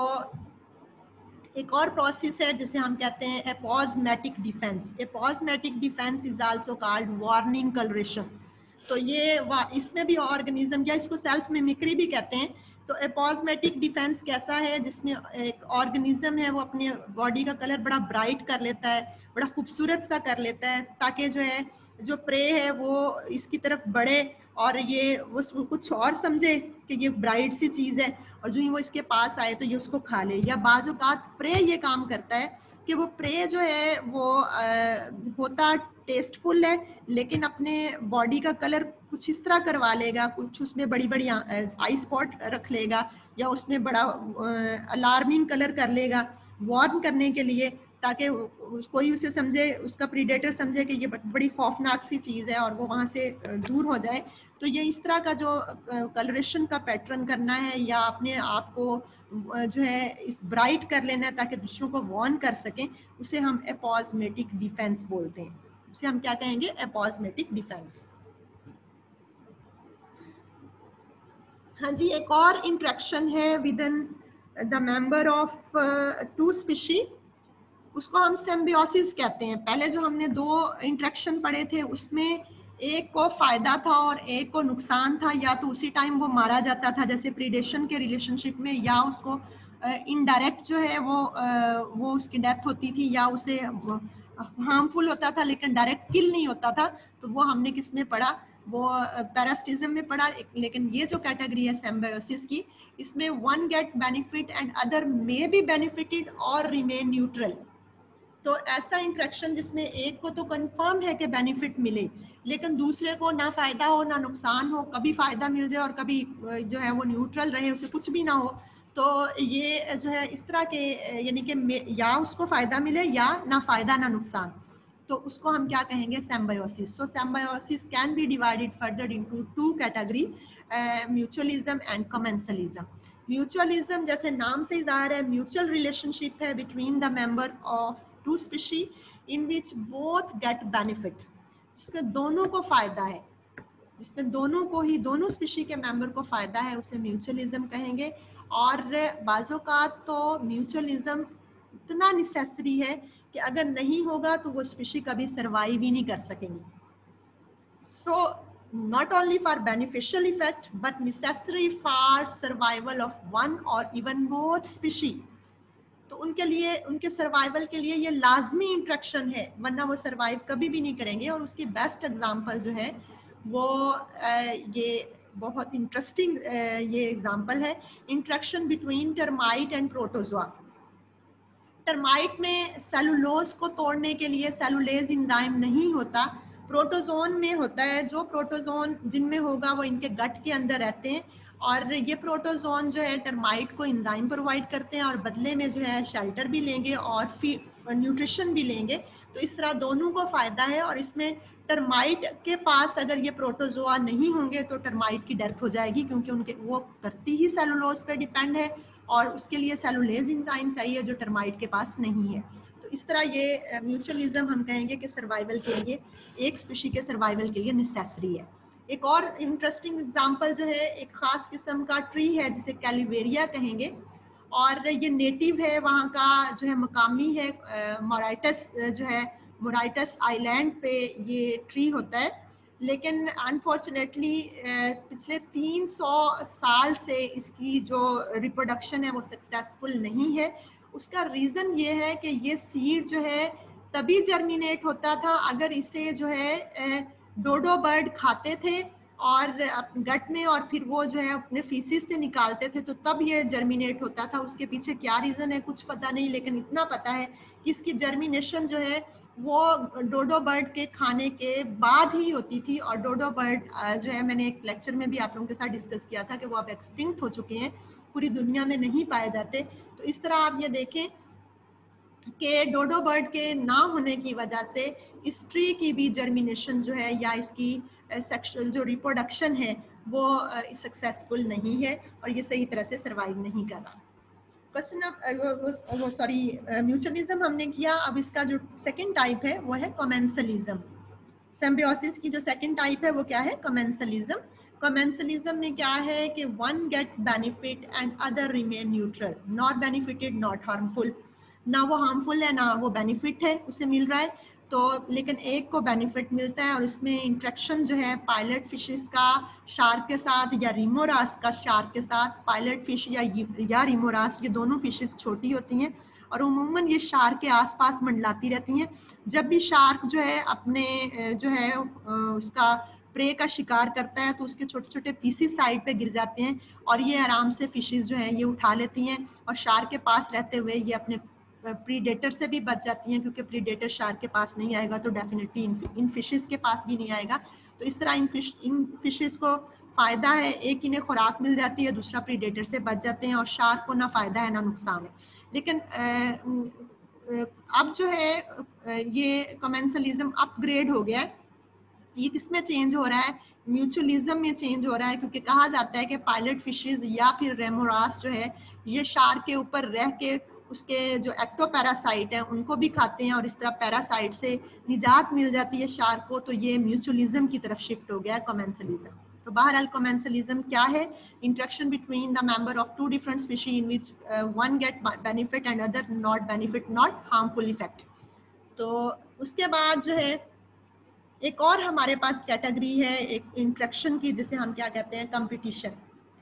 एक और प्रोसेस है जिसे हम कहते हैं aposematic defence. Aposematic defence is also called warning colouration. तो ये इसमें भी ऑर्गेनिज्म, या इसको सेल्फ मिमिक्री भी कहते हैं। तो एपोस्मेटिक डिफेंस कैसा है, जिसमें एक ऑर्गेनिज्म है वो अपनी बॉडी का कलर बड़ा ब्राइट कर लेता है, बड़ा खूबसूरत सा कर लेता है, ताकि जो है जो प्रे है वो इसकी तरफ बढ़े और ये वो कुछ और समझे कि ये ब्राइट सी चीज़ है, और जो ही वो इसके पास आए तो ये उसको खा ले। या बाज़ औक़ात प्रे ये काम करता है कि वो प्रे जो है वो आ, होता टेस्टफुल है, लेकिन अपने बॉडी का कलर कुछ इस तरह करवा लेगा, कुछ उसमें बड़ी बड़ी आई स्पॉट रख लेगा, या उसमें बड़ा अलार्मिंग कलर कर लेगा वार्न करने के लिए, ताकि कोई उसे समझे, उसका प्रीडेटर समझे कि ये बड़ी खौफनाक सी चीज़ है और वो वहाँ से दूर हो जाए। तो ये इस तरह का जो कलरेशन का पैटर्न करना है या अपने आप को जो है इस ब्राइट कर लेना है ताकि दूसरों को वार्न कर सकें, उसे हम एपोस्मेटिक डिफेंस बोलते हैं। उसे हम क्या कहेंगे, एपोस्मेटिक डिफेंस। हाँ जी, एक और इंट्रैक्शन है within the member of two species, उसको हम सिम्बियोसिस कहते हैं। पहले जो हमने दो इंट्रैक्शन पढ़े थे उसमें एक को फायदा था और एक को नुकसान था, या तो उसी टाइम वो मारा जाता था जैसे प्रीडेशन के रिलेशनशिप में, या उसको इनडायरेक्ट जो है वो वो उसकी डेथ होती थी, या उसे हार्मफुल होता था लेकिन डायरेक्ट किल नहीं होता था। तो वो हमने किस में पढ़ा, वो पैरासिटिज्म में पढ़ा। लेकिन ये जो कैटेगरी है सिम्बियोसिस की, इसमें one get benefit and other may be benefited और रिमेन न्यूट्रल। तो ऐसा इंट्रैक्शन जिसमें एक को तो कंफर्म है कि बेनिफिट मिले, लेकिन दूसरे को ना फायदा हो ना नुकसान हो, कभी फायदा मिल जाए और कभी जो है वो न्यूट्रल रहे, उसे कुछ भी ना हो। तो ये जो है इस तरह के, यानी कि या उसको फायदा मिले या ना फायदा ना नुकसान, तो उसको हम क्या कहेंगे, symbiosis. So symbiosis can be divided further into two category, mutualism and commensalism. Mutualism जैसे नाम से ज़ाहिर है, म्यूचुअल रिलेशनशिप है between the member of two species in which both get benefit, जिसमें दोनों को फायदा है, जिसमें दोनों को ही, दोनों स्पीशी के मेंबर को फायदा है, उसे म्यूचुअलिज्म कहेंगे। और बाज़ोकात तो म्यूचुअलिज्म इतना नेसेसरी है कि अगर नहीं होगा तो वो स्पीशी कभी सर्वाइव ही नहीं कर सकेंगी। सो not only for beneficial effect but necessary for survival of one or even both species। तो उनके लिए, उनके सर्वाइवल के लिए ये लाजमी इंट्रैक्शन है, वरना वो सर्वाइव कभी भी नहीं करेंगे। और उसकी बेस्ट एग्जांपल जो है वो ये बहुत इंटरेस्टिंग ये एग्जांपल है, interaction between termite and protozoa. Termite में सेलुलोज को तोड़ने के लिए सेलुलेज एंजाइम नहीं होता, प्रोटोजोन में होता है। जो प्रोटोजोन जिनमें होगा वो इनके गट के अंदर रहते हैं, और ये प्रोटोजोन जो है टर्माइट को एंजाइम प्रोवाइड करते हैं और बदले में जो है शेल्टर भी लेंगे और फीड न्यूट्रिशन भी लेंगे। तो इस तरह दोनों को फ़ायदा है। और इसमें टर्माइट के पास अगर ये प्रोटोजोआ नहीं होंगे तो टर्माइट की डेथ हो जाएगी, क्योंकि उनके वो करती ही सेलुलोज पे डिपेंड है और उसके लिए सेलुलेज एंजाइम चाहिए जो टर्माइट के पास नहीं है। तो इस तरह ये म्यूचुअलिज्म हम कहेंगे कि सर्वाइवल के लिए, एक स्पीशी के सर्वाइवल के लिए नेसेसरी है। एक और इंटरेस्टिंग एग्जांपल जो है, एक खास किस्म का ट्री है जिसे कैलिवेरिया कहेंगे, और ये नेटिव है वहाँ का, जो है मकामी है, मोराइटस जो है मोराइटस आइलैंड पे ये ट्री होता है। लेकिन अनफॉर्चुनेटली पिछले तीन सौ साल से इसकी जो रिप्रोडक्शन है वो सक्सेसफुल नहीं है। उसका रीज़न ये है कि ये सीड जो है तभी जर्मिनेट होता था अगर इसे जो है डोडो बर्ड खाते थे और गट में, और फिर वो जो है अपने फीसिस से निकालते थे, तो तब ये जर्मिनेट होता था। उसके पीछे क्या रीज़न है कुछ पता नहीं, लेकिन इतना पता है कि इसकी जर्मिनेशन जो है वो डोडो बर्ड के खाने के बाद ही होती थी। और डोडो बर्ड जो है, मैंने एक लेक्चर में भी आप लोगों के साथ डिस्कस किया था कि वो अब एक्सटिंक्ट हो चुके हैं, पूरी दुनिया में नहीं पाए जाते। तो इस तरह आप ये देखें कि डोडो बर्ड के ना होने की वजह से इस ट्री की भी जर्मिनेशन जो है या इसकी सेक्सुअल जो रिप्रोडक्शन है वो सक्सेसफुल नहीं है और ये सही तरह से सर्वाइव नहीं कर रहा। क्वेश्चन ऑफ वो सॉरी म्यूचुअलिज्म हमने किया। अब इसका जो सेकंड टाइप है वो है कमेंसलिज्म। सिम्बियोसिस की जो सेकंड टाइप है वो क्या है? कमेंसलिज्म। कमेंसलिज्म में क्या है कि one get benefit and other remain neutral, not benefited not harmful. ना वो हार्मफुल है ना वो बेनिफिट है उसे मिल रहा है, तो लेकिन एक को बेनिफिट मिलता है। और इसमें इंट्रैक्शन जो है पायलट फिशेस का शार्क के साथ या रिमोरास का शार्क के साथ, पायलट फिश या या रिमोरास ये दोनों फिशेस छोटी होती हैं और उमूमन ये शार्क के आसपास मंडलाती रहती हैं। जब भी शार्क जो है अपने जो है उसका प्रे का शिकार करता है तो उसके छोटे छोटे पीसीस साइड पे गिर जाते हैं और ये आराम से फिशेस जो है ये उठा लेती हैं और शार्क के पास रहते हुए ये अपने प्रीडेटर से भी बच जाती हैं, क्योंकि प्रीडेटर शार्क के पास नहीं आएगा तो डेफिनेटली इन, इन फिशेस के पास भी नहीं आएगा। तो इस तरह इन फिश इन फिशेस को फ़ायदा है, एक इन्हें खुराक मिल जाती है, दूसरा प्रीडेटर से बच जाते हैं और शार्क को ना फ़ायदा है ना नुकसान है। लेकिन अब जो है ये कमेंसलिज्म अपग्रेड हो गया है। ये किस में चेंज हो रहा है? म्यूचुअलिज्म में चेंज हो रहा है, क्योंकि कहा जाता है कि पायलट फिशेस या फिर रेमोरास जो है ये शार्क के ऊपर रह के उसके जो एक्टोपैरासाइट है उनको भी खाते हैं और इस तरह पैरासाइट से निजात मिल जाती है शार्क को। तो ये म्यूचुअलिज्म की तरफ शिफ्ट हो गया है कमेंसलिज्म। तो बहरहाल कमेंसलिज्म क्या है? Interaction between the member of two different species in which one get benefit and other not benefit, not harmful effect. तो उसके बाद जो है एक और हमारे पास कैटेगरी है एक इंट्रैक्शन की, जिसे हम क्या कहते हैं? कंपटीशन।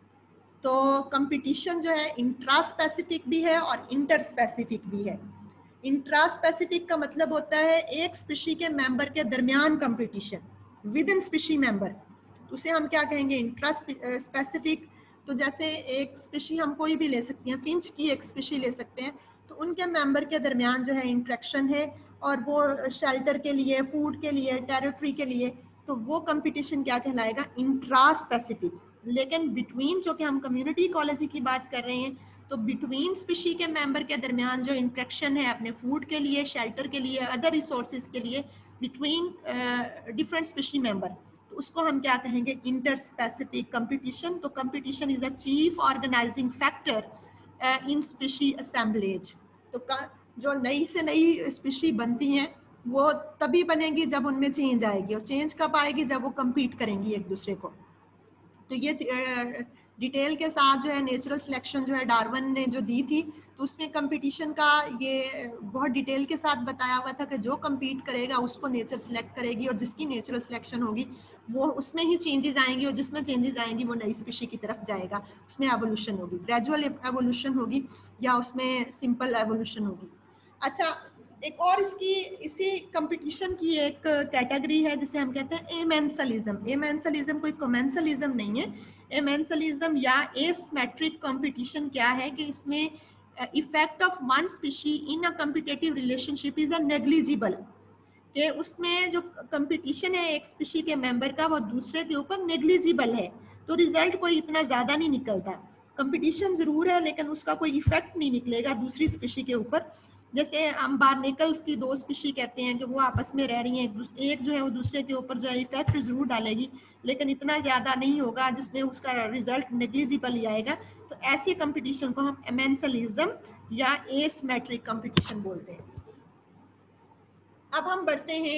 तो कंपटीशन जो है इंट्रा स्पेसिफिक भी है और इंटर स्पेसिफिक भी है। इंट्रा स्पेसिफिक का मतलब होता है एक स्पीशी के मेंबर के दरमियान competition within species member, तो उसे हम क्या कहेंगे? Intra specific. तो जैसे एक स्पीशी हम कोई भी ले सकते हैं, फिंच की एक स्पीशी ले सकते हैं, तो उनके मेंबर के दरमियान जो है इंट्रैक्शन है और वो शेल्टर के लिए, फूड के लिए, टेरिटरी के लिए, तो वो कंपटीशन क्या कहलाएगा? Intra specific. लेकिन बिटवीन, जो कि हम कम्युनिटी इकोलॉजी की बात कर रहे हैं, तो बिटवीन स्पीशी के मेंबर के दरमियान जो इंट्रैक्शन है अपने फूड के लिए, शेल्टर के लिए, अदर रिसोर्सेज के लिए, बिटवीन डिफरेंट स्पीशी मेंबर, तो उसको हम क्या कहेंगे? Inter specific competition. तो competition is a chief organising factor in species assemblage. तो जो नई से नई स्पीशी बनती हैं वो तभी बनेगी जब उनमें चेंज आएगी, और चेंज कब आएगी? जब वो कम्पीट करेंगी एक दूसरे को। तो ये डिटेल के साथ जो है नेचुरल सिलेक्शन जो है डार्विन ने जो दी थी, तो उसमें कंपटीशन का ये बहुत डिटेल के साथ बताया हुआ था कि जो कम्पीट करेगा उसको नेचर सिलेक्ट करेगी, और जिसकी नेचुरल सिलेक्शन होगी वो उसमें ही चेंजेस आएंगी, और जिसमें चेंजेस आएंगी वो नई स्पीशी की तरफ जाएगा। उसमें एवोल्यूशन होगी, ग्रेजुअल एवोल्यूशन होगी या उसमें सिंपल एवोल्यूशन होगी। अच्छा, एक और इसकी इसी कंपटीशन की एक कैटेगरी है जिसे हम कहते हैं एमेंसलिज्म। एमेंसलिज्म कोई कमेंसलिज्म नहीं है। एमेंसलिज्म या एसिमेट्रिक कंपटीशन क्या है कि इसमें effect of one species in a competitive relationship is a negligible, कि उसमें जो कंपटीशन है एक स्पीशी के मेंबर का वो दूसरे के ऊपर नेग्लिजिबल है, तो रिजल्ट कोई इतना ज़्यादा नहीं निकलता। कंपटीशन ज़रूर है लेकिन उसका कोई इफेक्ट नहीं निकलेगा दूसरी स्पीशी के ऊपर। जैसे हम बार्नेकल्स की दो स्पीशी कहते हैं कि वो आपस में रह रही हैं, एक जो है वो दूसरे के ऊपर जो है इफेक्ट ज़रूर डालेगी लेकिन इतना ज़्यादा नहीं होगा जिसमें उसका रिजल्ट नेग्लिजिबल ही आएगा। तो ऐसी कंपटीशन को हम एमेंसलिज्म या एसिमेट्रिक कंपटीशन बोलते हैं। अब हम बढ़ते हैं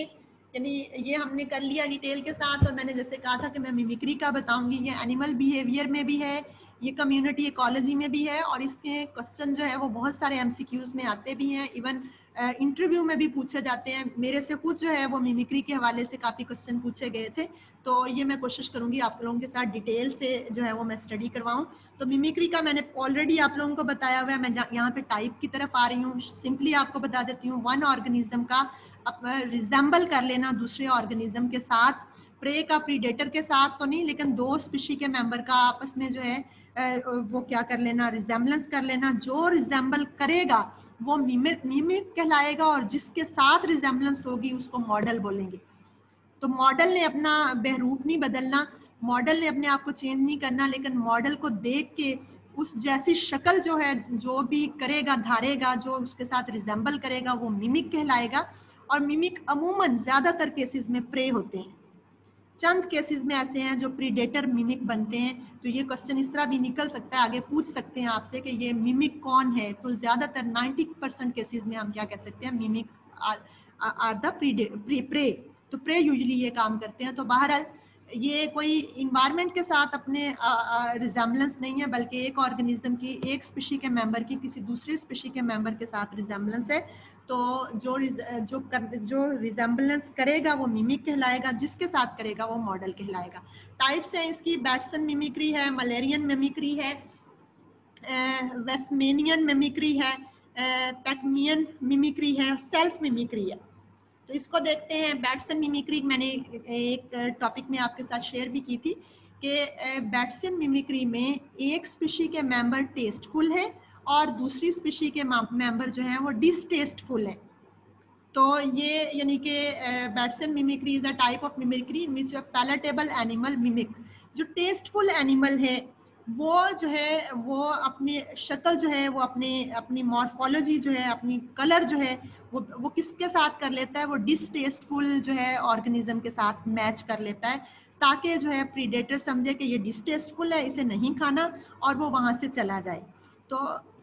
यानी ये हमने कर लिया डिटेल के साथ। और मैंने जैसे कहा था कि मैं मिमिक्री का बताऊंगी, ये एनिमल बिहेवियर में भी है, ये कम्युनिटी इकोलॉजी में भी है, और इसके क्वेश्चन जो है वो बहुत सारे एमसीक्यूज में आते भी हैं, इवन इंटरव्यू में भी पूछे जाते हैं। मेरे से खुद जो है वो मिमिक्री के हवाले से काफ़ी क्वेश्चन पूछे गए थे, तो ये मैं कोशिश करूंगी आप लोगों के साथ डिटेल से जो है वो मैं स्टडी करवाऊं। तो मिमिक्री का मैंने ऑलरेडी आप लोगों को बताया हुआ है। मैं यहाँ पे टाइप की तरफ आ रही हूँ, सिंपली आपको बता देती हूँ। वन ऑर्गेनिज्म का रिजेंबल कर लेना दूसरे ऑर्गेनिज्म के साथ, प्रे का प्रीडेटर के साथ तो नहीं, लेकिन दो स्पीशी के मेंबर का आपस में जो है वो क्या कर लेना, रिजेम्बलेंस कर लेना। जो रिजेंबल करेगा वो मिमिक मिमिक कहलाएगा, और जिसके साथ रिजेम्बलेंस होगी उसको मॉडल बोलेंगे। तो मॉडल ने अपना बहरूप नहीं बदलना, मॉडल ने अपने आप को चेंज नहीं करना, लेकिन मॉडल को देख के उस जैसी शक्ल जो है, जो भी करेगा धारेगा, जो उसके साथ रिजेंबल करेगा वो मिमिक कहलाएगा। और मिमिक अमूमन ज्यादातर केसेस में प्रे होते हैं, चंद केसेस में ऐसे हैं जो प्रीडेटर मिमिक बनते हैं। तो ये क्वेश्चन इस तरह भी निकल सकता है, आगे पूछ सकते हैं आपसे कि ये मिमिक कौन है। तो ज्यादातर नब्बे परसेंट केसेस में हम क्या कह सकते हैं, मिमिक आर द प्रे। तो प्रे यूजुअली ये काम करते हैं। तो बहरहाल ये कोई इन्वायरमेंट के साथ अपने रिजेम्बलेंस नहीं है, बल्कि एक ऑर्गेनिज्म की, एक स्पीशी के मेंबर की किसी दूसरे स्पीशी के मेंबर के साथ रिजेम्बलेंस है। तो जो जो कर, जो रिजेम्बलेंस करेगा वो मिमिक कहलाएगा, जिसके साथ करेगा वो मॉडल कहलाएगा। टाइप्स हैं इसकी, बैटसन मिमिक्री है, मलेरियन मिमिक्री है, वेस्टमेनियन मिमिक्री है, पैकमियन मिमिक्री है, सेल्फ मिमिक्री है। तो इसको देखते हैं। बैटसन मिमिक्री मैंने एक टॉपिक में आपके साथ शेयर भी की थी कि बैटसन मिमिक्री में एक स्पीशी के मेंबर टेस्टफुल है और दूसरी स्पीशी के मेंबर जो हैं वो डिसटेस्टफुल है। तो ये यानी कि Batesian mimicry is a type of mimicry in which a palatable animal mimic. जो टेस्टफुल एनिमल है वो जो है वो अपनी शक्ल जो है वो अपने अपनी मॉर्फोलॉजी जो है, अपनी कलर जो है वो वो किसके साथ कर लेता है, वो डिसटेस्टफुल जो है ऑर्गेनिज्म के साथ मैच कर लेता है, ताकि जो है प्रीडेटर समझे कि ये डिसटेस्टफुल है, इसे नहीं खाना, और वो वहाँ से चला जाए। तो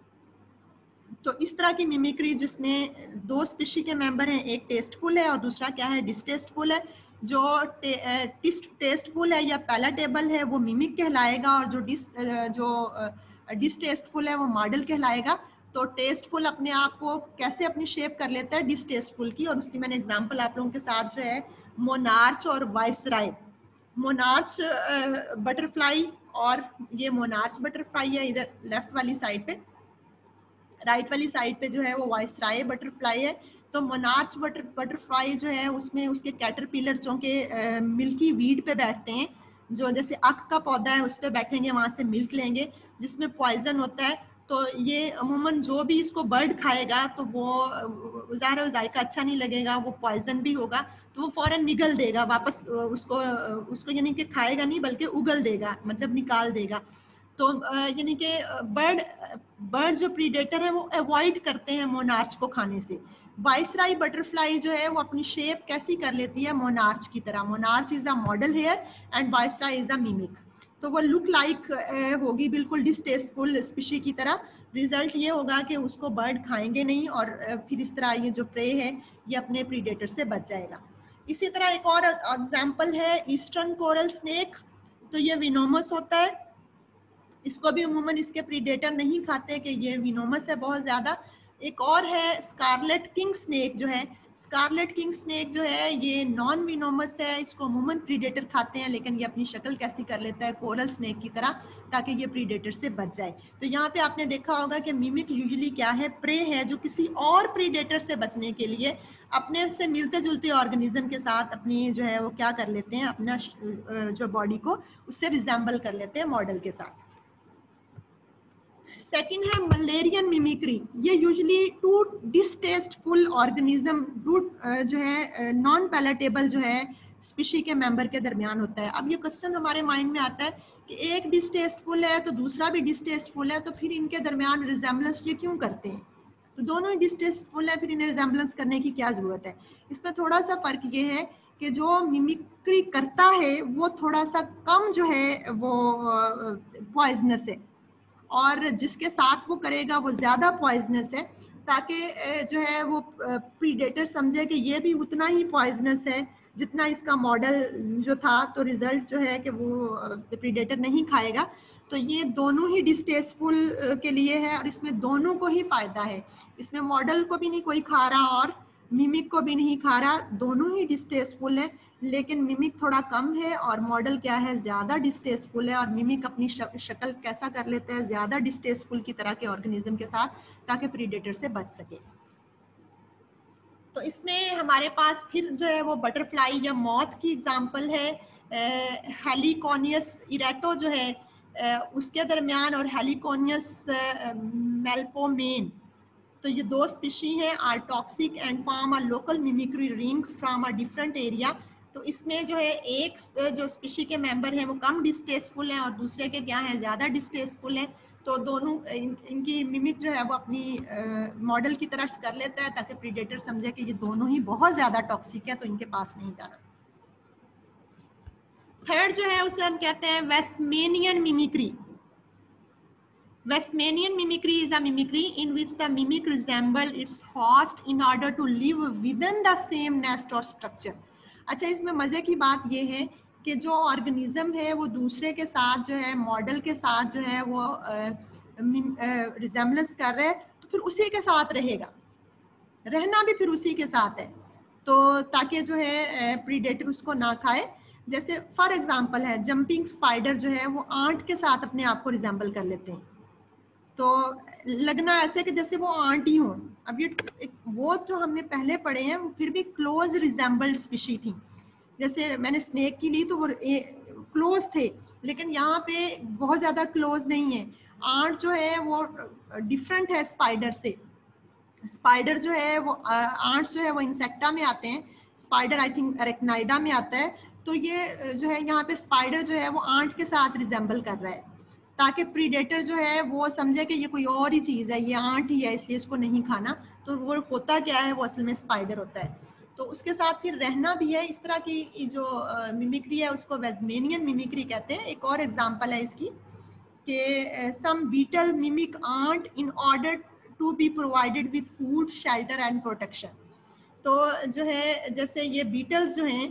तो इस तरह की मिमिक्री जिसमें दो स्पीशी के मेंबर हैं, एक टेस्टफुल है और दूसरा क्या है, डिसटेस्टफुल है। जो टे, टेस्टफुल है या पैलेटेबल है वो मिमिक कहलाएगा, और जो डिस जो डिसटेस्टफुल है वो मॉडल कहलाएगा। तो टेस्टफुल अपने आप को कैसे अपनी शेप कर लेता है डिसटेस्टफुल की, और उसकी मैंने एग्जांपल आप लोगों के साथ जो है मोनार्च और वाइसराय। मोनार्च बटरफ्लाई, और ये मोनार्च बटरफ्लाई है इधर लेफ्ट वाली साइड पे, राइट वाली साइड पे जो है वो वाइसराय बटरफ्लाई है। तो मोनार्च बटर बटरफ्लाई जो है उसमें उसके कैटरपिलर जो के मिल्की वीड पे बैठते हैं, जो जैसे अख का पौधा है उस पर बैठेंगे, वहाँ से मिल्क लेंगे जिसमें पॉइजन होता है। तो ये अमूमन जो भी इसको बर्ड खाएगा तो वो ज़ाहिर जायका अच्छा नहीं लगेगा, वो पॉइजन भी होगा, तो वो फौरन निगल देगा वापस उसको उसको यानी कि खाएगा नहीं बल्कि उगल देगा, मतलब निकाल देगा। तो यानी कि बर्ड बर्ड जो प्रीडेटर है वो अवॉइड करते हैं मोनार्च को खाने से। वाइसराय बटरफ्लाई जो है वो अपनी शेप कैसी कर लेती है, मोनार्च की तरह। Monarch is a model here and viceroy is a mimic. तो वो लुक लाइक होगी बिल्कुल डिसटेस्टफुल स्पीशी की तरह। रिजल्ट ये होगा कि उसको बर्ड खाएंगे नहीं, और फिर इस तरह ये जो प्रे है ये अपने प्रीडेटर से बच जाएगा। इसी तरह एक और एग्जाम्पल है ईस्टर्न कोरल स्नेक। तो ये विनोमस होता है, इसको भी अमूमन इसके प्रीडेटर नहीं खाते कि ये विनोमस है बहुत ज़्यादा। एक और है स्कारलेट किंग स्नेक जो है, स्कारलेट किंग स्नेक जो है ये नॉन विनोमस है, इसको अमूमन प्रीडेटर खाते हैं, लेकिन ये अपनी शक्ल कैसी कर लेता है कोरल स्नेक की तरह, ताकि ये प्रीडेटर से बच जाए। तो यहाँ पे आपने देखा होगा कि मिमिक यूजुअली क्या है, प्रे है जो किसी और प्रीडेटर से बचने के लिए अपने से मिलते जुलते ऑर्गेनिज्म के साथ अपनी जो है वो क्या कर लेते हैं, अपना जो बॉडी को उससे रिजेंबल कर लेते हैं मॉडल के साथ। सेकंड है मलेरियन मिमिक्री। ये यूजुअली टू डिसटेस्टफुल ऑर्गेनिज्म जो है नॉन पैलेटेबल जो है स्पीशी के मेंबर के दरमियान होता है। अब ये क्वेश्चन हमारे माइंड में आता है कि एक डिसटेस्टफुल है तो दूसरा भी डिसटेस्टफुल है, तो फिर इनके दरमियान रिजेम्बलेंस ये क्यों करते हैं, तो दोनों ही डिसटेस्टफुल है, फिर इन्हें रिजेम्बलेंस करने की क्या जरूरत है। इसमें थोड़ा सा फर्क ये है कि जो मिमिक्री करता है वो थोड़ा सा कम जो है वो पॉइजनस है, और जिसके साथ वो करेगा वो ज़्यादा पॉइजनस है, ताकि जो है वो प्रीडेटर समझे कि ये भी उतना ही पॉइजनस है जितना इसका मॉडल जो था, तो रिजल्ट जो है कि वो प्रीडेटर नहीं खाएगा। तो ये दोनों ही डिस्टेस्टफुल के लिए है और इसमें दोनों को ही फायदा है। इसमें मॉडल को भी नहीं कोई खा रहा और मिमिक को भी नहीं खा रहा, दोनों ही डिस्टेस्टफुल है। लेकिन मिमिक थोड़ा कम है और मॉडल क्या है, ज़्यादा डिस्टेस्टफुल है। और मिमिक अपनी शक्ल कैसा कर लेता है, ज़्यादा डिस्टेस्टफुल की तरह के ऑर्गेनिज्म के साथ, ताकि प्रीडेटर से बच सके। तो इसमें हमारे पास फिर जो है वो बटरफ्लाई या मॉथ की एग्जांपल है। हेलिकोनियस इरेटो जो है आ, उसके दरमियान और हेलिकोनियस मेल्पोमेन, तो ये दो स्पीशी हैं, are toxic and form a local mimicry ring from a different area. तो इसमें जो है एक जो स्पीशी के मेंबर हैं वो कम डिस्टेस्टफुल हैं और दूसरे के क्या हैं, ज़्यादा डिस्टेस्टफुल हैं। तो दोनों इन, इनकी मिमिक जो है वो अपनी मॉडल की तरह कर लेता है, ताकि प्रीडेटर समझे कि ये दोनों ही बहुत ज़्यादा टॉक्सिक है, तो इनके पास नहीं जाना। थर्ड जो है उसे हम कहते हैं Westmanian mimicry. Westmanian mimicry is a mimicry in which the mimic resemble its host in order to live within the same nest or structure. अच्छा, इसमें मजे की बात ये है कि जो ऑर्गेनिज्म है वो दूसरे के साथ जो है, मॉडल के साथ जो है वो रिजेम्बलेंस कर रहे हैं, तो फिर उसी के साथ रहेगा, रहना भी फिर उसी के साथ है, तो ताकि जो है प्रीडेटर उसको ना खाए। जैसे फॉर एग्जांपल है, जंपिंग स्पाइडर जो है वो आंट के साथ अपने आप को रिजेम्बल कर लेते हैं, तो लगना ऐसे कि जैसे वो आंट ही हो। अब ये वो जो हमने पहले पढ़े हैं वो फिर भी क्लोज रिजेम्बल्ड स्पीशी थी। जैसे मैंने स्नेक की ली तो वो क्लोज थे, लेकिन यहाँ पे बहुत ज़्यादा क्लोज नहीं है। आंट जो है वो डिफरेंट है स्पाइडर से। स्पाइडर जो है वो आंट्स जो है वो इंसेक्टा में आते हैं, स्पाइडर आई थिंक अरेक्नाइडा में आता है। तो ये जो है यहाँ पे स्पाइडर जो है वो आंट के साथ रिजेम्बल कर रहा है, ताकि प्रीडेटर जो है वो समझे कि ये कोई और ही चीज़ है, ये आंट ही है, इसलिए इसको नहीं खाना। तो वो होता क्या है, वो असल में स्पाइडर होता है, तो उसके साथ फिर रहना भी है। इस तरह की जो मिमिक्री है उसको वेस्टमेनियन मिमिक्री कहते हैं। एक और एग्जांपल है इसकी कि some beetle mimic ant in order to be provided with food, shelter and protection. तो जो है जैसे ये बीटल्स जो हैं,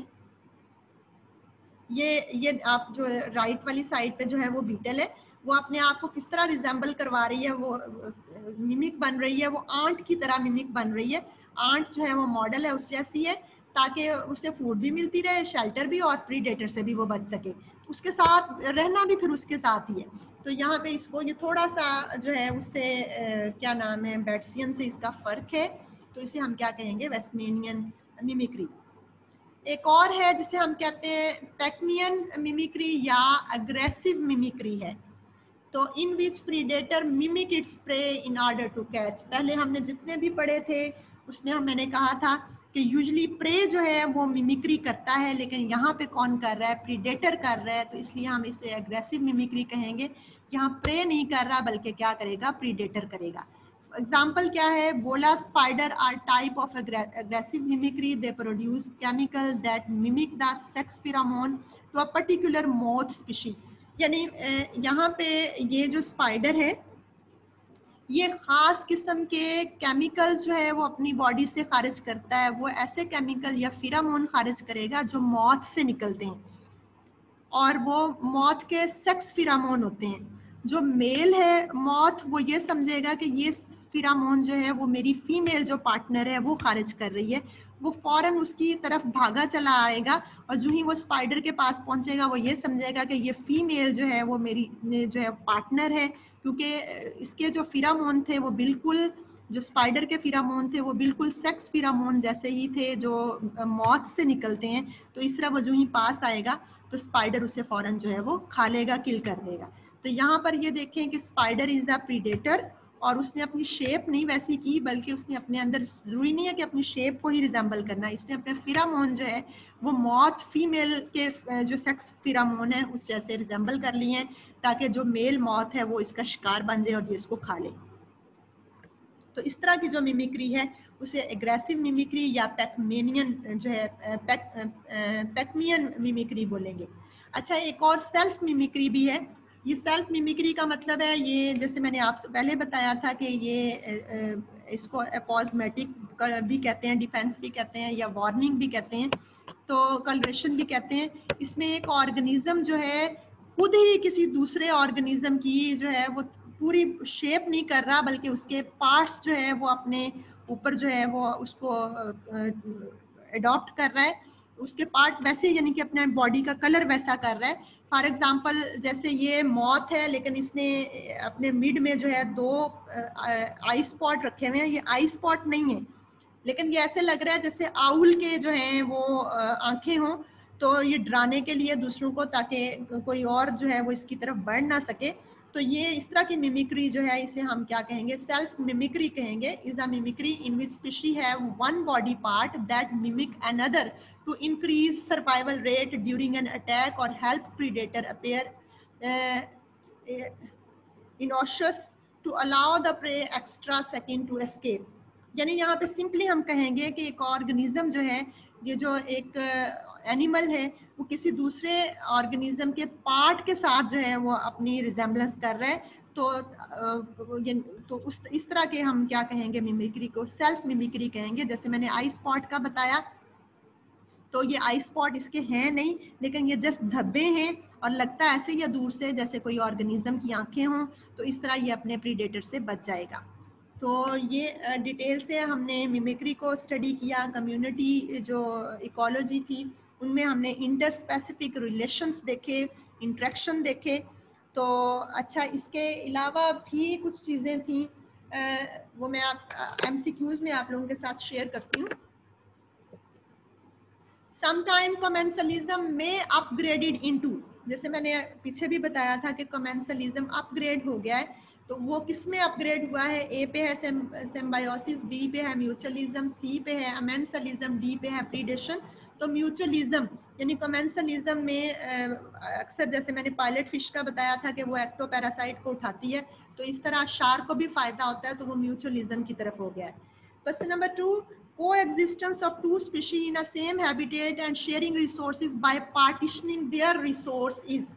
ये ये आप जो राइट वाली साइड पे जो है वो बीटल है, वो अपने आप को किस तरह रिजेंबल करवा रही है, वो मिमिक बन रही है, वो आंट की तरह मिमिक बन रही है। आंट जो है वो मॉडल है उस जैसी है, ताकि उसे फूड भी मिलती रहे, शेल्टर भी, और प्रीडेटर से भी वो बच सके, उसके साथ रहना भी फिर उसके साथ ही है। तो यहाँ पे इसको ये थोड़ा सा जो है उससे क्या नाम है, बैट्सियन से इसका फ़र्क है, तो इसे हम क्या कहेंगे, वेस्टमेनियन मिमिक्री। एक और है जिसे हम कहते हैं पैक्मियन मिमिक्री या अग्रेसिव मिमिक्री है। तो in which predator mimic its prey in order to catch. पहले हमने जितने भी पढ़े थे उसमें हम मैंने कहा था कि यूजली प्रे जो है वो मिमिक्री करता है, लेकिन यहाँ पे कौन कर रहा है, प्रीडेटर कर रहा है, तो इसलिए हम इसे एग्रेसिव मिमिक्री कहेंगे। यहाँ प्रे नहीं कर रहा बल्कि क्या करेगा, प्रीडेटर करेगा। एग्जाम्पल क्या है, bola spider are type of aggressive mimicry. They produce chemical that mimic the sex pheromone to a particular moth species. यानी यहाँ पे ये जो स्पाइडर है ये खास किस्म के केमिकल्स जो है वो अपनी बॉडी से खारिज करता है। वो ऐसे केमिकल या फिरामोन खारिज करेगा जो मौत से निकलते हैं, और वो मौत के सेक्स फिरामोन होते हैं। जो मेल है मौत, वो ये समझेगा कि ये फिरामोन जो है वो मेरी फीमेल जो पार्टनर है वो खारिज कर रही है, वो फौरन उसकी तरफ भागा चला आएगा, और जो ही वो स्पाइडर के पास पहुंचेगा वो ये समझेगा कि ये फीमेल जो है वो मेरी जो है पार्टनर है, क्योंकि इसके जो फिरामोन थे वो बिल्कुल, जो स्पाइडर के फिरामोन थे वो बिल्कुल सेक्स फिरामोन जैसे ही थे जो मौत से निकलते हैं। तो इस तरह वो जो ही पास आएगा तो स्पाइडर उसे फौरन जो है वो खा लेगा, किल कर देगा। तो यहाँ पर ये देखें कि स्पाइडर इज अ प्रीडेटर, और उसने अपनी शेप नहीं वैसी की, बल्कि उसने अपने अंदर, जरूरी नहीं है कि अपनी शेप को ही रिजेंबल करना, इसने अपने फिरामोन जो है वो मौत फीमेल के जो सेक्स फिरामोन है उस जैसे रिजेंबल कर लिए हैं, ताकि जो मेल मौत है वो इसका शिकार बन जाए और ये इसको खा ले। तो इस तरह की जो मिमिक्री है उसे एग्रेसिव मिमिक्री या पैक्मेनियन जो है पैक, पैक्मियन मिमिक्री बोलेंगे। अच्छा, एक और सेल्फ मिमिक्री भी है। ये सेल्फ मिमिक्री का मतलब है, ये जैसे मैंने आपसे पहले बताया था कि ये इसको अपॉज़मेटिक भी कहते हैं, डिफेंस भी कहते हैं, या वार्निंग भी कहते हैं, तो कलरेशन भी कहते हैं। इसमें एक ऑर्गेनिज्म जो है खुद ही किसी दूसरे ऑर्गेनिज्म की जो है वो पूरी शेप नहीं कर रहा, बल्कि उसके पार्ट्स जो है वो अपने ऊपर जो है वो उसको अडॉप्ट कर रहा है, उसके पार्ट वैसे यानी कि अपने बॉडी का कलर वैसा कर रहा है। फॉर एग्जांपल जैसे ये मॉथ है, लेकिन इसने अपने मिड में जो है दो आई स्पॉट रखे हुए हैं। ये आई स्पॉट नहीं है, लेकिन ये ऐसे लग रहा है जैसे आउल के जो हैं वो आंखें हों, तो ये डराने के लिए दूसरों को, ताकि कोई और जो है वो इसकी तरफ बढ़ ना सके। तो ये इस तरह की मिमिक्री जो है इसे हम क्या कहेंगे, सेल्फ मिमिक्री कहेंगे। Is a mimicry in which species have one body part that mimic another to increase survival rate during an attack or help predator appear innocuous to allow the prey extra second to escape. यानी यहाँ पे simply हम कहेंगे कि एक organism जो है, ये जो एक एनिमल है, वो किसी दूसरे ऑर्गेनिज्म के पार्ट के साथ जो है वो अपनी रिजेम्बलेंस कर रहा है। तो ये तो उस इस तरह के हम क्या कहेंगे, मिमिक्री को सेल्फ मिमिक्री कहेंगे। जैसे मैंने आई स्पॉट का बताया, तो ये आई स्पॉट इसके हैं नहीं, लेकिन ये जस्ट धब्बे हैं और लगता है ऐसे या दूर से जैसे कोई ऑर्गेनिज्म की आंखें हों, तो इस तरह ये अपने प्रीडेटर से बच जाएगा। तो ये डिटेल से हमने मिमिक्री को स्टडी किया। कम्युनिटी जो इकोलॉजी थी उनमें हमने इंटर स्पेसिफिक रिलेशंस देखे, इंट्रैक्शन देखे। तो अच्छा, इसके अलावा भी कुछ चीज़ें थी, वो मैं आप एमसीक्यूज में आप लोगों के साथ शेयर करती हूँ। समटाइम कमेंसलिज्म में अपग्रेडेड इनटू, जैसे मैंने पीछे भी बताया था कि कमेंसलिज्म अपग्रेड हो गया है, तो वो किस में अपग्रेड हुआ है? ए पे है सिम्बायोसिस, बी पे है म्यूचुअलिज्म, सी पे है अमेंसलिज्म, डी पे है प्रीडेशन। तो म्यूचुअलिज्म यानी कमेंसलिज्म में अक्सर, जैसे मैंने पायलट फिश का बताया था कि वो एक्टोपैरासाइट को उठाती है, तो इस तरह शार्क को भी फायदा होता है, तो वो म्यूचुअलिज्म की तरफ हो गया है। Question number two, coexistence of two species in a same habitat and sharing resources by partitioning their resource is।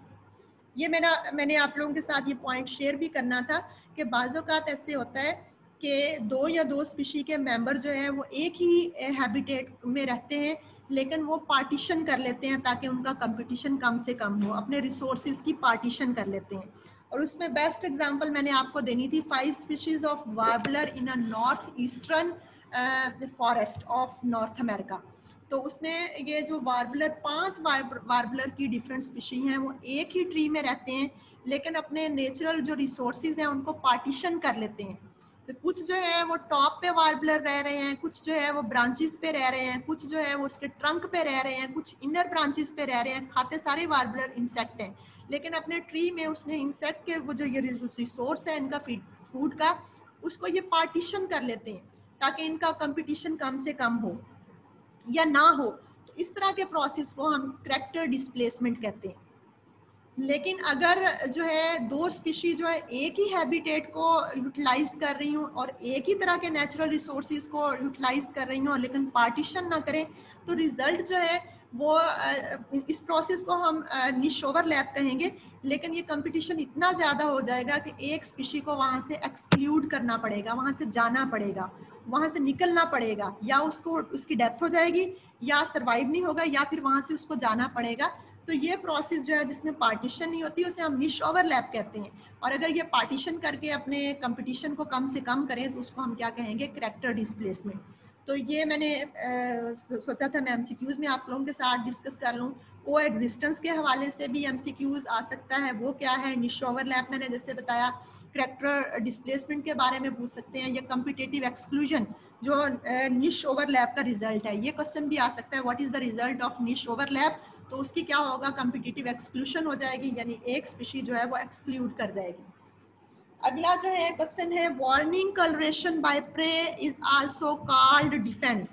ये मेरा मैंने आप लोगों के साथ ये पॉइंट शेयर भी करना था कि बाज़-औक़ात ऐसे होता है कि दो या दो स्पीशी के मेंबर जो है वो एक ही हैबिटेट में रहते हैं, लेकिन वो पार्टीशन कर लेते हैं ताकि उनका कंपटीशन कम से कम हो, अपने रिसोर्सेज की पार्टीशन कर लेते हैं। और उसमें बेस्ट एग्जांपल मैंने आपको देनी थी, five species of warbler in a north eastern forest of North America. तो उसमें ये जो वार्बलर, पांच वार्बलर की डिफरेंट स्पीशी हैं, वो एक ही ट्री में रहते हैं, लेकिन अपने नेचुरल जो रिसोर्सेज हैं उनको पार्टीशन कर लेते हैं। तो कुछ जो है वो टॉप पे वार्बलर रह रहे हैं, कुछ जो है वो ब्रांचेस पे रह रहे हैं, कुछ जो है वो उसके ट्रंक पे रह रहे हैं, कुछ इनर ब्रांचेस पे रह रहे हैं। खाते सारे वार्बलर इंसेक्ट हैं, लेकिन अपने ट्री में उसने इंसेक्ट के वो जो ये रिसोर्स है इनका फूड का, उसको ये पार्टीशन कर लेते हैं ताकि इनका कंपटीशन कम से कम हो या ना हो। तो इस तरह के प्रोसेस को हम करैक्टर डिस्प्लेसमेंट कहते हैं। लेकिन अगर जो है दो स्पीशी जो है एक ही हैबिटेट को यूटिलाइज कर रही हूँ और एक ही तरह के नेचुरल रिसोर्सेज को यूटिलाइज कर रही हूँ, लेकिन पार्टीशन ना करें, तो रिजल्ट जो है वो, इस प्रोसेस को हम निश ओवरलैप कहेंगे। लेकिन ये कंपटीशन इतना ज़्यादा हो जाएगा कि एक स्पीशी को वहाँ से एक्सक्लूड करना पड़ेगा, वहाँ से जाना पड़ेगा, वहाँ से निकलना पड़ेगा, या उसको उसकी डेथ हो जाएगी, या सर्वाइव नहीं होगा, या फिर वहाँ से उसको जाना पड़ेगा। तो ये प्रोसेस जो है जिसमें पार्टीशन नहीं होती उसे हम निश ओवरलैप कहते हैं। और अगर ये पार्टीशन करके अपने कंपटीशन को कम से कम करें तो उसको हम क्या कहेंगे, करैक्टर डिस्प्लेसमेंट। तो ये मैंने आ, सोचा था मैं एमसीक्यूज में आप लोगों के साथ डिस्कस कर लूँ। को एग्जिस्टेंस के हवाले से भी एमसीक्यूज आ सकता है, वो क्या है, निश ओवरलैप मैंने जैसे बताया, करैक्टर डिस्प्लेसमेंट के बारे में पूछ सकते हैं, या कम्पिटिटिव एक्सक्लूजन जो निश ओवरलैप का रिजल्ट है, ये क्वेश्चन भी आ सकता है, what is the result of niche overlap. तो उसकी क्या होगा, कम्पिटिटिव एक्सक्लूजन हो जाएगी, यानी एक स्पीशी जो है वो एक्सक्लूड कर जाएगी। अगला जो है क्वेश्चन है, warning colouration by prey is also called defence.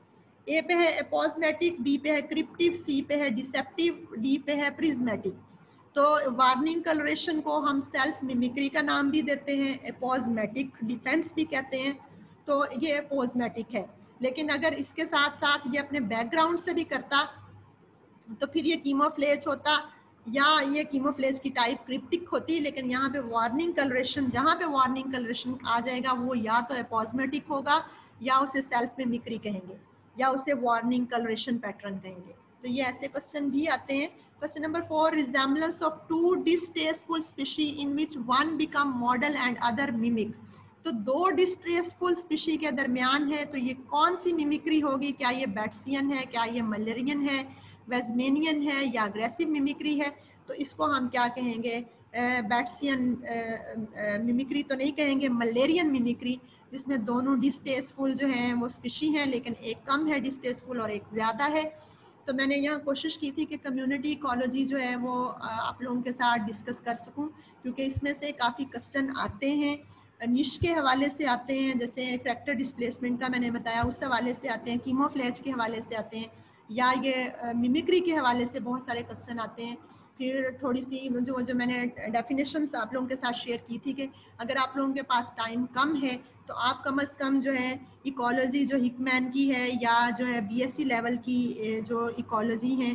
A पे है अपॉज़मेटिक, बी पे है क्रिप्टिव, सी पे है डिसेप्टिव, डी पे है प्रिज्मेटिक। तो वार्निंग कलरेशन को हम सेल्फ मिमिक्री का नाम भी देते हैं, अपॉज़मेटिक डिफेंस भी कहते हैं। तो ये अपॉज़मेटिक है, लेकिन अगर इसके साथ साथ ये अपने बैकग्राउंड से भी करता तो फिर ये कीमोफ्लेज होता, या ये कीमोफ्लेज की टाइप क्रिप्टिक होती है, लेकिन यहाँ पे वार्निंग कलरेशन, जहाँ पे वार्निंग कलरेशन आ जाएगा वो या तो एपोस्मेटिक होगा या उसे सेल्फ मिमिक्री कहेंगे या उसे वार्निंग कलरेशन पैटर्न कहेंगे। तो ये ऐसे क्वेश्चन भी आते हैं। Question number four, resemblance of two distasteful species in which one become model and other mimic. तो दो डिस्ट्रेसफुल स्पीशी के दरमियान है, तो ये कौन सी मिमिक्री होगी? क्या ये बैट्सियन है, क्या ये मलेरियन है, वेजमेनियन है या अग्रेसिव मिमिक्री है? तो इसको हम क्या कहेंगे? बैट्सियन मिमिक्री तो नहीं कहेंगे, मलेरियन मिमिक्री, जिसमें दोनों डिस्टेसफुल जो हैं वो स्पीशी हैं, लेकिन एक कम है डिस्टेसफुल और एक ज़्यादा है। तो मैंने यहाँ कोशिश की थी कि कम्युनिटी इकोलॉजी जो है वो आप लोगों के साथ डिस्कस कर सकूं, क्योंकि इसमें से काफ़ी क्वेश्चन आते हैं, निश के हवाले से आते हैं, जैसे फैक्टर डिस्प्लेसमेंट का मैंने बताया उस हवाले से आते हैं, कीमोफ्लेज के हवाले से आते हैं, या ये मिमिक्री के हवाले से बहुत सारे क्वेश्चन आते हैं। फिर थोड़ी सी जो जो मैंने डेफिनेशंस आप लोगों के साथ शेयर की थी कि अगर आप लोगों के पास टाइम कम है तो आप कम अज़ कम जो है इकोलॉजी जो हिकमैन की है या जो है बीएससी लेवल की जो इकोलॉजी है,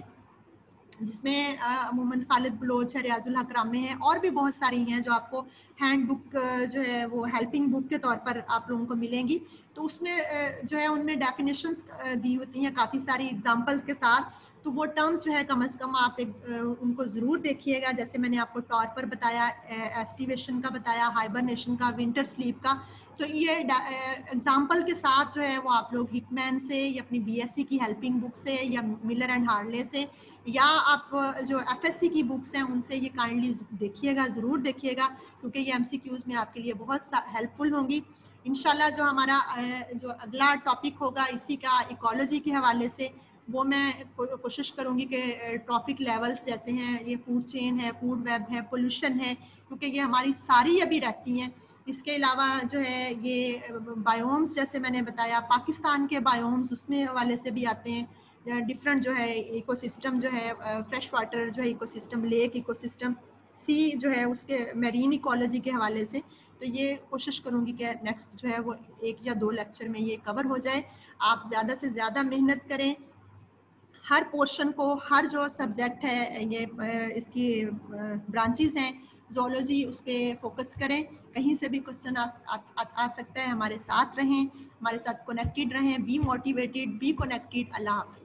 जिसमें अमूमन खालिद बलोच है, रियाजुल हक रामे हैं, और भी बहुत सारी हैं जो आपको हैंड बुक जो है वो हेल्पिंग बुक के तौर पर आप लोगों को मिलेंगी। तो उसमें जो है उनमें डेफिनेशंस दी होती हैं काफ़ी सारी एग्जांपल्स के साथ। तो वो टर्म्स जो है कम अज़ कम आप एक उनको ज़रूर देखिएगा। जैसे मैंने आपको टॉर्पर बताया, एस्टिवेशन का बताया, हाइबरनेशन का, विंटर स्लीप का। तो ये एग्जाम्पल के साथ जो है वो आप लोग हिकमैन से या अपनी बीएससी की हेल्पिंग बुक से या मिलर एंड हार्ले से या आप जो एफएससी की बुक्स हैं उनसे ये काइंडली देखिएगा, ज़रूर देखिएगा, क्योंकि ये एमसीक्यूज़ में आपके लिए बहुत हेल्पफुल होंगी। इंशाल्लाह जो हमारा जो अगला टॉपिक होगा इसी का इकोलॉजी के हवाले से, वो मैं कोशिश करूँगी कि ट्रॉफिक लेवल्स जैसे हैं, ये फूड चेन है, फूड वेब है, पोल्यूशन है, क्योंकि ये हमारी सारी अभी रहती हैं। इसके अलावा जो है ये बायोम्स, जैसे मैंने बताया पाकिस्तान के बायोम्स, उसमें हवाले से भी आते हैं। डिफरेंट जो है इकोसिस्टम जो है, फ्रेश वाटर जो है इकोसिस्टम, लेक इकोसिस्टम, सी जो है उसके मैरीन इकोलॉजी के हवाले से। तो ये कोशिश करूँगी कि नेक्स्ट जो है वो एक या दो लेक्चर में ये कवर हो जाए। आप ज़्यादा से ज़्यादा मेहनत करें, हर पोर्शन को, हर जो सब्जेक्ट है ये इसकी ब्रांचेस हैं, ज़ूलॉजी, उस पर फोकस करें। कहीं से भी क्वेश्चन आ, आ, आ, आ सकता है, हमारे साथ रहें, हमारे साथ कनेक्टेड रहें, बी मोटिवेटेड, बी कनेक्टेड। अल्लाह हाफ़िज़।